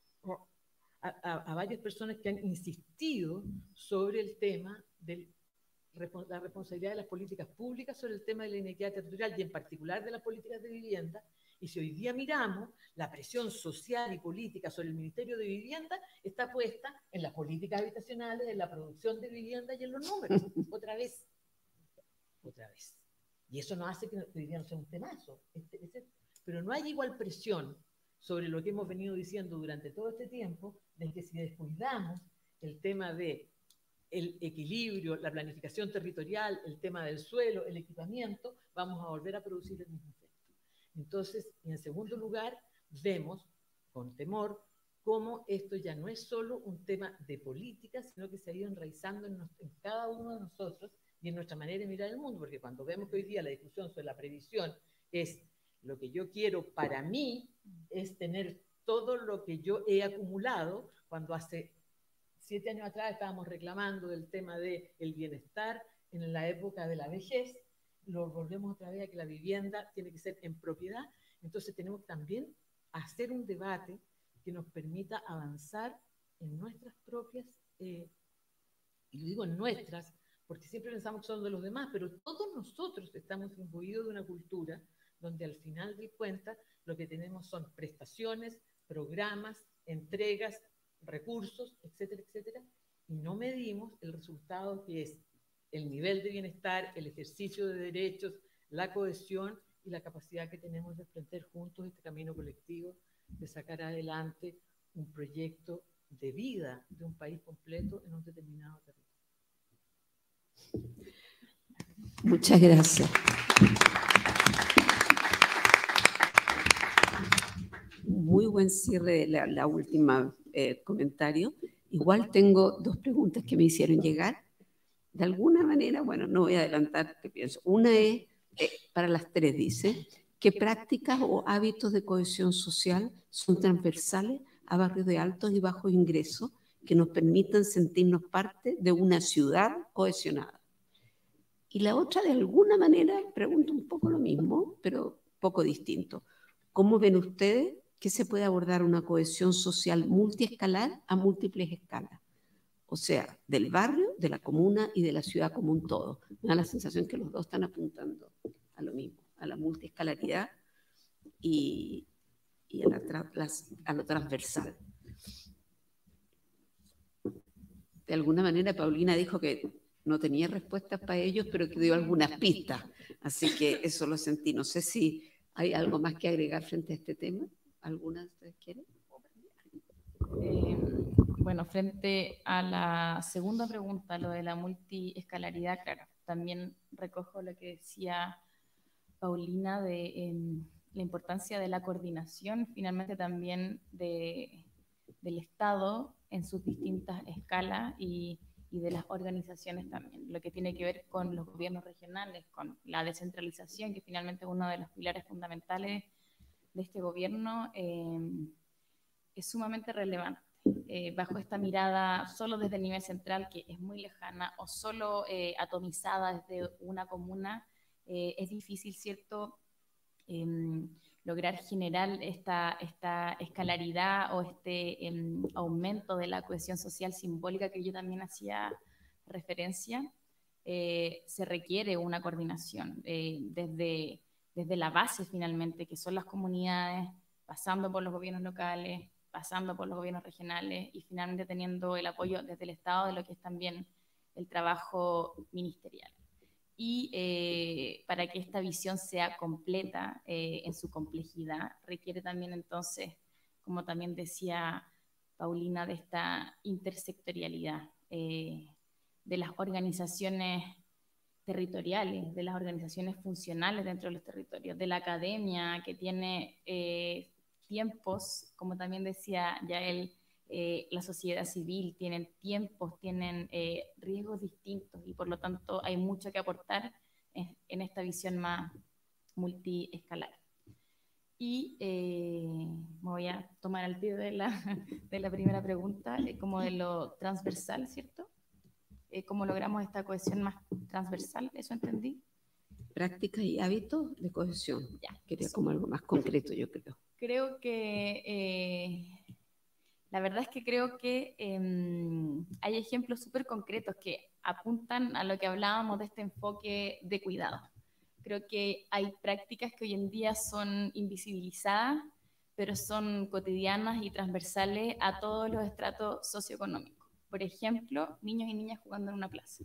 a, a, a varias personas que han insistido sobre el tema de la responsabilidad de las políticas públicas sobre el tema de la inequidad territorial y en particular de las políticas de vivienda. Y si hoy día miramos, la presión social y política sobre el Ministerio de Vivienda está puesta en las políticas habitacionales, en la producción de vivienda y en los números. Otra vez. Otra vez. Y eso no hace que hoy día no sea un temazo. Este, este, pero no hay igual presión sobre lo que hemos venido diciendo durante todo este tiempo, de que si descuidamos el tema de el equilibrio, la planificación territorial, el tema del suelo, el equipamiento, vamos a volver a producir el mismo efecto. Entonces, en segundo lugar, vemos con temor cómo esto ya no es solo un tema de política, sino que se ha ido enraizando en, nos, en cada uno de nosotros y en nuestra manera de mirar el mundo, porque cuando vemos que hoy día la discusión sobre la previsión es lo que yo quiero para mí, es tener todo lo que yo he acumulado, cuando hace siete años atrás estábamos reclamando del tema del bienestar en la época de la vejez, lo volvemos otra vez a que la vivienda tiene que ser en propiedad. Entonces tenemos también hacer un debate que nos permita avanzar en nuestras propias, eh, y lo digo en nuestras, porque siempre pensamos que son de los demás, pero todos nosotros estamos imbuidos de una cultura donde al final de cuentas lo que tenemos son prestaciones, programas, entregas, recursos, etcétera, etcétera, y no medimos el resultado que es el nivel de bienestar, el ejercicio de derechos, la cohesión y la capacidad que tenemos de emprender juntos este camino colectivo, de sacar adelante un proyecto de vida de un país completo en un determinado territorio. Muchas gracias. Muy buen cierre de la, la última eh, comentario. Igual tengo dos preguntas que me hicieron llegar. De alguna manera, bueno, no voy a adelantar qué pienso. Una es, eh, para las tres dice, ¿qué prácticas o hábitos de cohesión social son transversales a barrios de altos y bajos ingresos que nos permitan sentirnos parte de una ciudad cohesionada? Y la otra, de alguna manera, pregunto un poco lo mismo, pero poco distinto. ¿Cómo ven ustedes que se puede abordar una cohesión social multiescalar a múltiples escalas? O sea, del barrio, de la comuna y de la ciudad como un todo. Me da la sensación que los dos están apuntando a lo mismo, a la multiescalaridad y, y a, la tra las, a lo transversal. De alguna manera, Paulina dijo que no tenía respuestas para ellos, pero que dio algunas pistas. Así que eso lo sentí. No sé si hay algo más que agregar frente a este tema. ¿Alguna de ustedes quiere? Eh, bueno, frente a la segunda pregunta, lo de la multiescalaridad, claro, también recojo lo que decía Paulina de eh, la importancia de la coordinación, finalmente también de, del Estado en sus distintas escalas y, y de las organizaciones también, lo que tiene que ver con los gobiernos regionales, con la descentralización, que finalmente es uno de los pilares fundamentales de este gobierno, eh, es sumamente relevante. Eh, bajo esta mirada solo desde el nivel central, que es muy lejana, o solo eh, atomizada desde una comuna, eh, es difícil, ¿cierto?, eh, lograr generar esta, esta escalaridad o este eh, aumento de la cohesión social simbólica que yo también hacía referencia. Eh, se requiere una coordinación eh, desde, desde la base finalmente, que son las comunidades, pasando por los gobiernos locales, pasando por los gobiernos regionales y finalmente teniendo el apoyo desde el Estado de lo que es también el trabajo ministerial. Y eh, para que esta visión sea completa eh, en su complejidad, requiere también entonces, como también decía Paulina, de esta intersectorialidad eh, de las organizaciones territoriales, de las organizaciones funcionales dentro de los territorios, de la academia que tiene eh, tiempos, como también decía Yael, eh, la sociedad civil, tienen tiempos, tienen eh, riesgos distintos y por lo tanto hay mucho que aportar en, en esta visión más multiescalar. Y eh, me voy a tomar al pie de la, de la primera pregunta, eh, como de lo transversal, ¿cierto? Eh, ¿Cómo logramos esta cohesión más transversal? ¿Eso entendí? Prácticas y hábitos de cohesión. Ya. Quería como algo más concreto, yo creo. Creo que, eh, la verdad es que creo que eh, hay ejemplos súper concretos que apuntan a lo que hablábamos de este enfoque de cuidado. Creo que hay prácticas que hoy en día son invisibilizadas, pero son cotidianas y transversales a todos los estratos socioeconómicos. Por ejemplo, niños y niñas jugando en una plaza.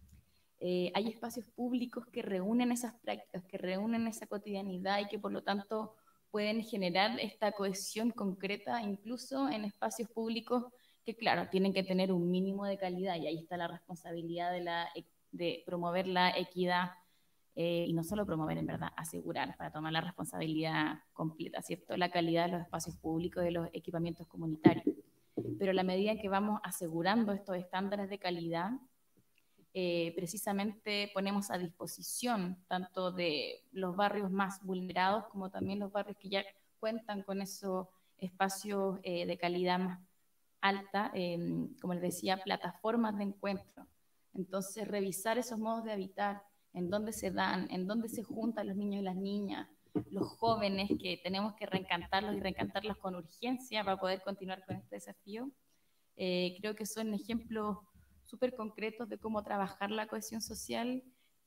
Eh, hay espacios públicos que reúnen esas prácticas, que reúnen esa cotidianidad y que por lo tanto pueden generar esta cohesión concreta incluso en espacios públicos que, claro, tienen que tener un mínimo de calidad y ahí está la responsabilidad de, la, de promover la equidad. Eh, y no solo promover, en verdad, asegurar para tomar la responsabilidad completa, ¿cierto? La calidad de los espacios públicos y de los equipamientos comunitarios. Pero a la medida en que vamos asegurando estos estándares de calidad, eh, precisamente ponemos a disposición tanto de los barrios más vulnerados como también los barrios que ya cuentan con esos espacios eh, de calidad más alta, eh, como les decía, plataformas de encuentro. Entonces, revisar esos modos de habitar, en dónde se dan, en dónde se juntan los niños y las niñas, los jóvenes que tenemos que reencantarlos y reencantarlos con urgencia para poder continuar con este desafío. Eh, creo que son ejemplos súper concretos de cómo trabajar la cohesión social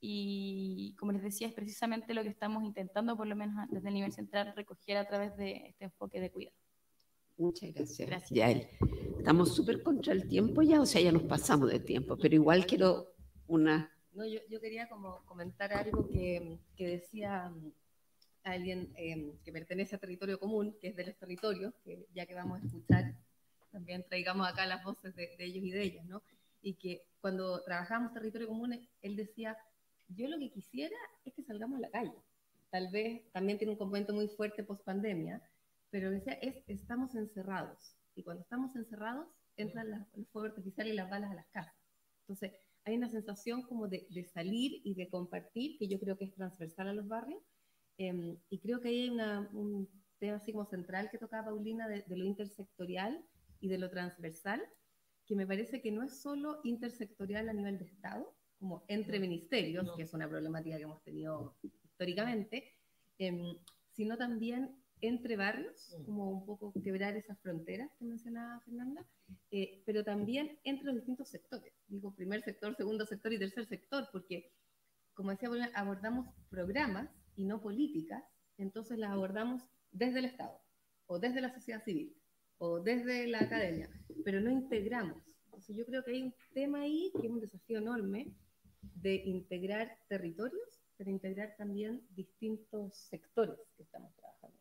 y, como les decía, es precisamente lo que estamos intentando, por lo menos desde el nivel central, recoger a través de este enfoque de cuidado. Muchas gracias, Gracias. Yael. Estamos súper contra el tiempo ya, o sea, ya nos pasamos de tiempo, pero igual quiero una... No, yo, yo quería como comentar algo que, que decía um, alguien eh, que pertenece a Territorio Común, que es de los territorios, que ya que vamos a escuchar, también traigamos acá las voces de, de ellos y de ellas, ¿no? Y que cuando trabajamos Territorio Común, él decía, yo lo que quisiera es que salgamos a la calle. Tal vez también tiene un componente muy fuerte post-pandemia, pero decía, es, estamos encerrados. Y cuando estamos encerrados, entran las, los fuegos artificiales y las balas a las casas. Entonces, hay una sensación como de, de salir y de compartir, que yo creo que es transversal a los barrios, eh, y creo que ahí hay una, un tema así como central que tocaba Paulina de, de lo intersectorial y de lo transversal, que me parece que no es solo intersectorial a nivel de Estado, como entre ministerios, no. que es una problemática que hemos tenido históricamente, eh, sino también entre barrios, como un poco quebrar esas fronteras que mencionaba Fernanda, eh, pero también entre los distintos sectores. Digo, primer sector, segundo sector y tercer sector, porque, como decía, abordamos programas y no políticas, entonces las abordamos desde el Estado, o desde la sociedad civil, o desde la academia, pero no integramos. Entonces yo creo que hay un tema ahí que es un desafío enorme de integrar territorios, pero integrar también distintos sectores que estamos trabajando.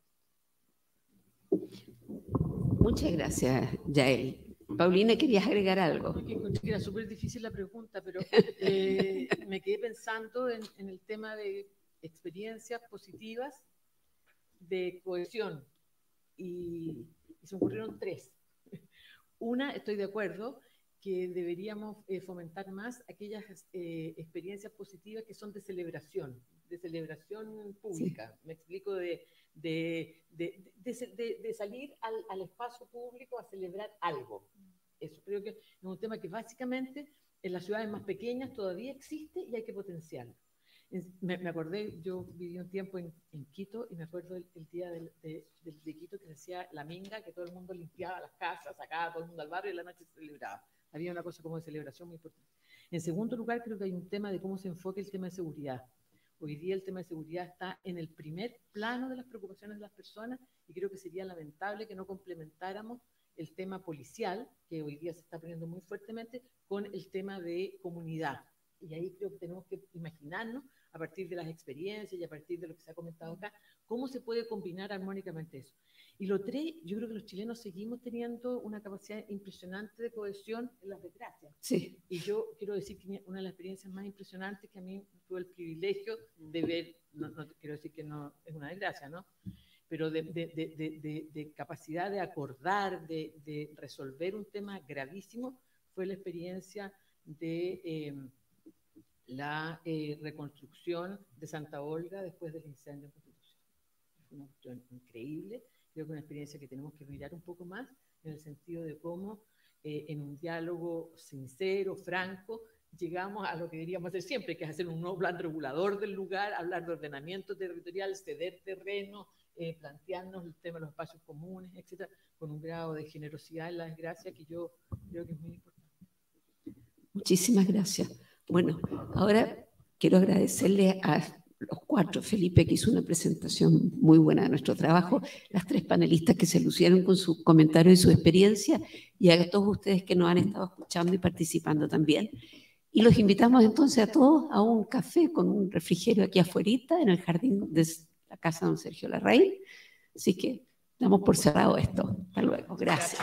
Muchas gracias, Yael. Paulina, ¿querías agregar algo? Porque encontré que era súper difícil la pregunta, pero eh, me quedé pensando en, en el tema de experiencias positivas de cohesión y, y se me ocurrieron tres. Una, estoy de acuerdo que deberíamos eh, fomentar más aquellas eh, experiencias positivas que son de celebración, de celebración pública. Sí. Me explico, de, de, de, de, de, de salir al, al espacio público a celebrar algo. Eso creo que es un tema que básicamente en las ciudades más pequeñas todavía existe y hay que potenciarlo. Me, me acordé, yo viví un tiempo en, en Quito y me acuerdo el, el día del, de, del, de Quito que decía la minga, que todo el mundo limpiaba las casas, sacaba todo el mundo al barrio y la noche se celebraba. Había una cosa como de celebración muy importante. En segundo lugar, creo que hay un tema de cómo se enfoca el tema de seguridad. Hoy día el tema de seguridad está en el primer plano de las preocupaciones de las personas y creo que sería lamentable que no complementáramos el tema policial, que hoy día se está poniendo muy fuertemente, con el tema de comunidad. Y ahí creo que tenemos que imaginarnos, a partir de las experiencias y a partir de lo que se ha comentado acá, cómo se puede combinar armónicamente eso. Y lo tres, yo creo que los chilenos seguimos teniendo una capacidad impresionante de cohesión en las desgracias. Sí. Y yo quiero decir que una de las experiencias más impresionantes que a mí tuve el privilegio de ver, no, no quiero decir que no es una desgracia, ¿no? pero de, de, de, de, de, de capacidad de acordar, de, de resolver un tema gravísimo, fue la experiencia de eh, la eh, reconstrucción de Santa Olga después del incendio en Constitución. Fue una cuestión increíble, creo que una experiencia que tenemos que mirar un poco más, en el sentido de cómo eh, en un diálogo sincero, franco, llegamos a lo que deberíamos hacer siempre, que es hacer un nuevo plan regulador del lugar, hablar de ordenamiento territorial, ceder terreno, eh, plantearnos el tema de los espacios comunes, etcétera, con un grado de generosidad en la desgracia que yo creo que es muy importante. Muchísimas gracias. Bueno, ahora quiero agradecerle a los cuatro, Felipe, que hizo una presentación muy buena de nuestro trabajo, las tres panelistas que se lucieron con sus comentarios y su experiencia, y a todos ustedes que nos han estado escuchando y participando también. Y los invitamos entonces a todos a un café con un refrigerio aquí afuera, en el jardín de la casa de don Sergio Larraín. Así que damos por cerrado esto. Hasta luego. Gracias.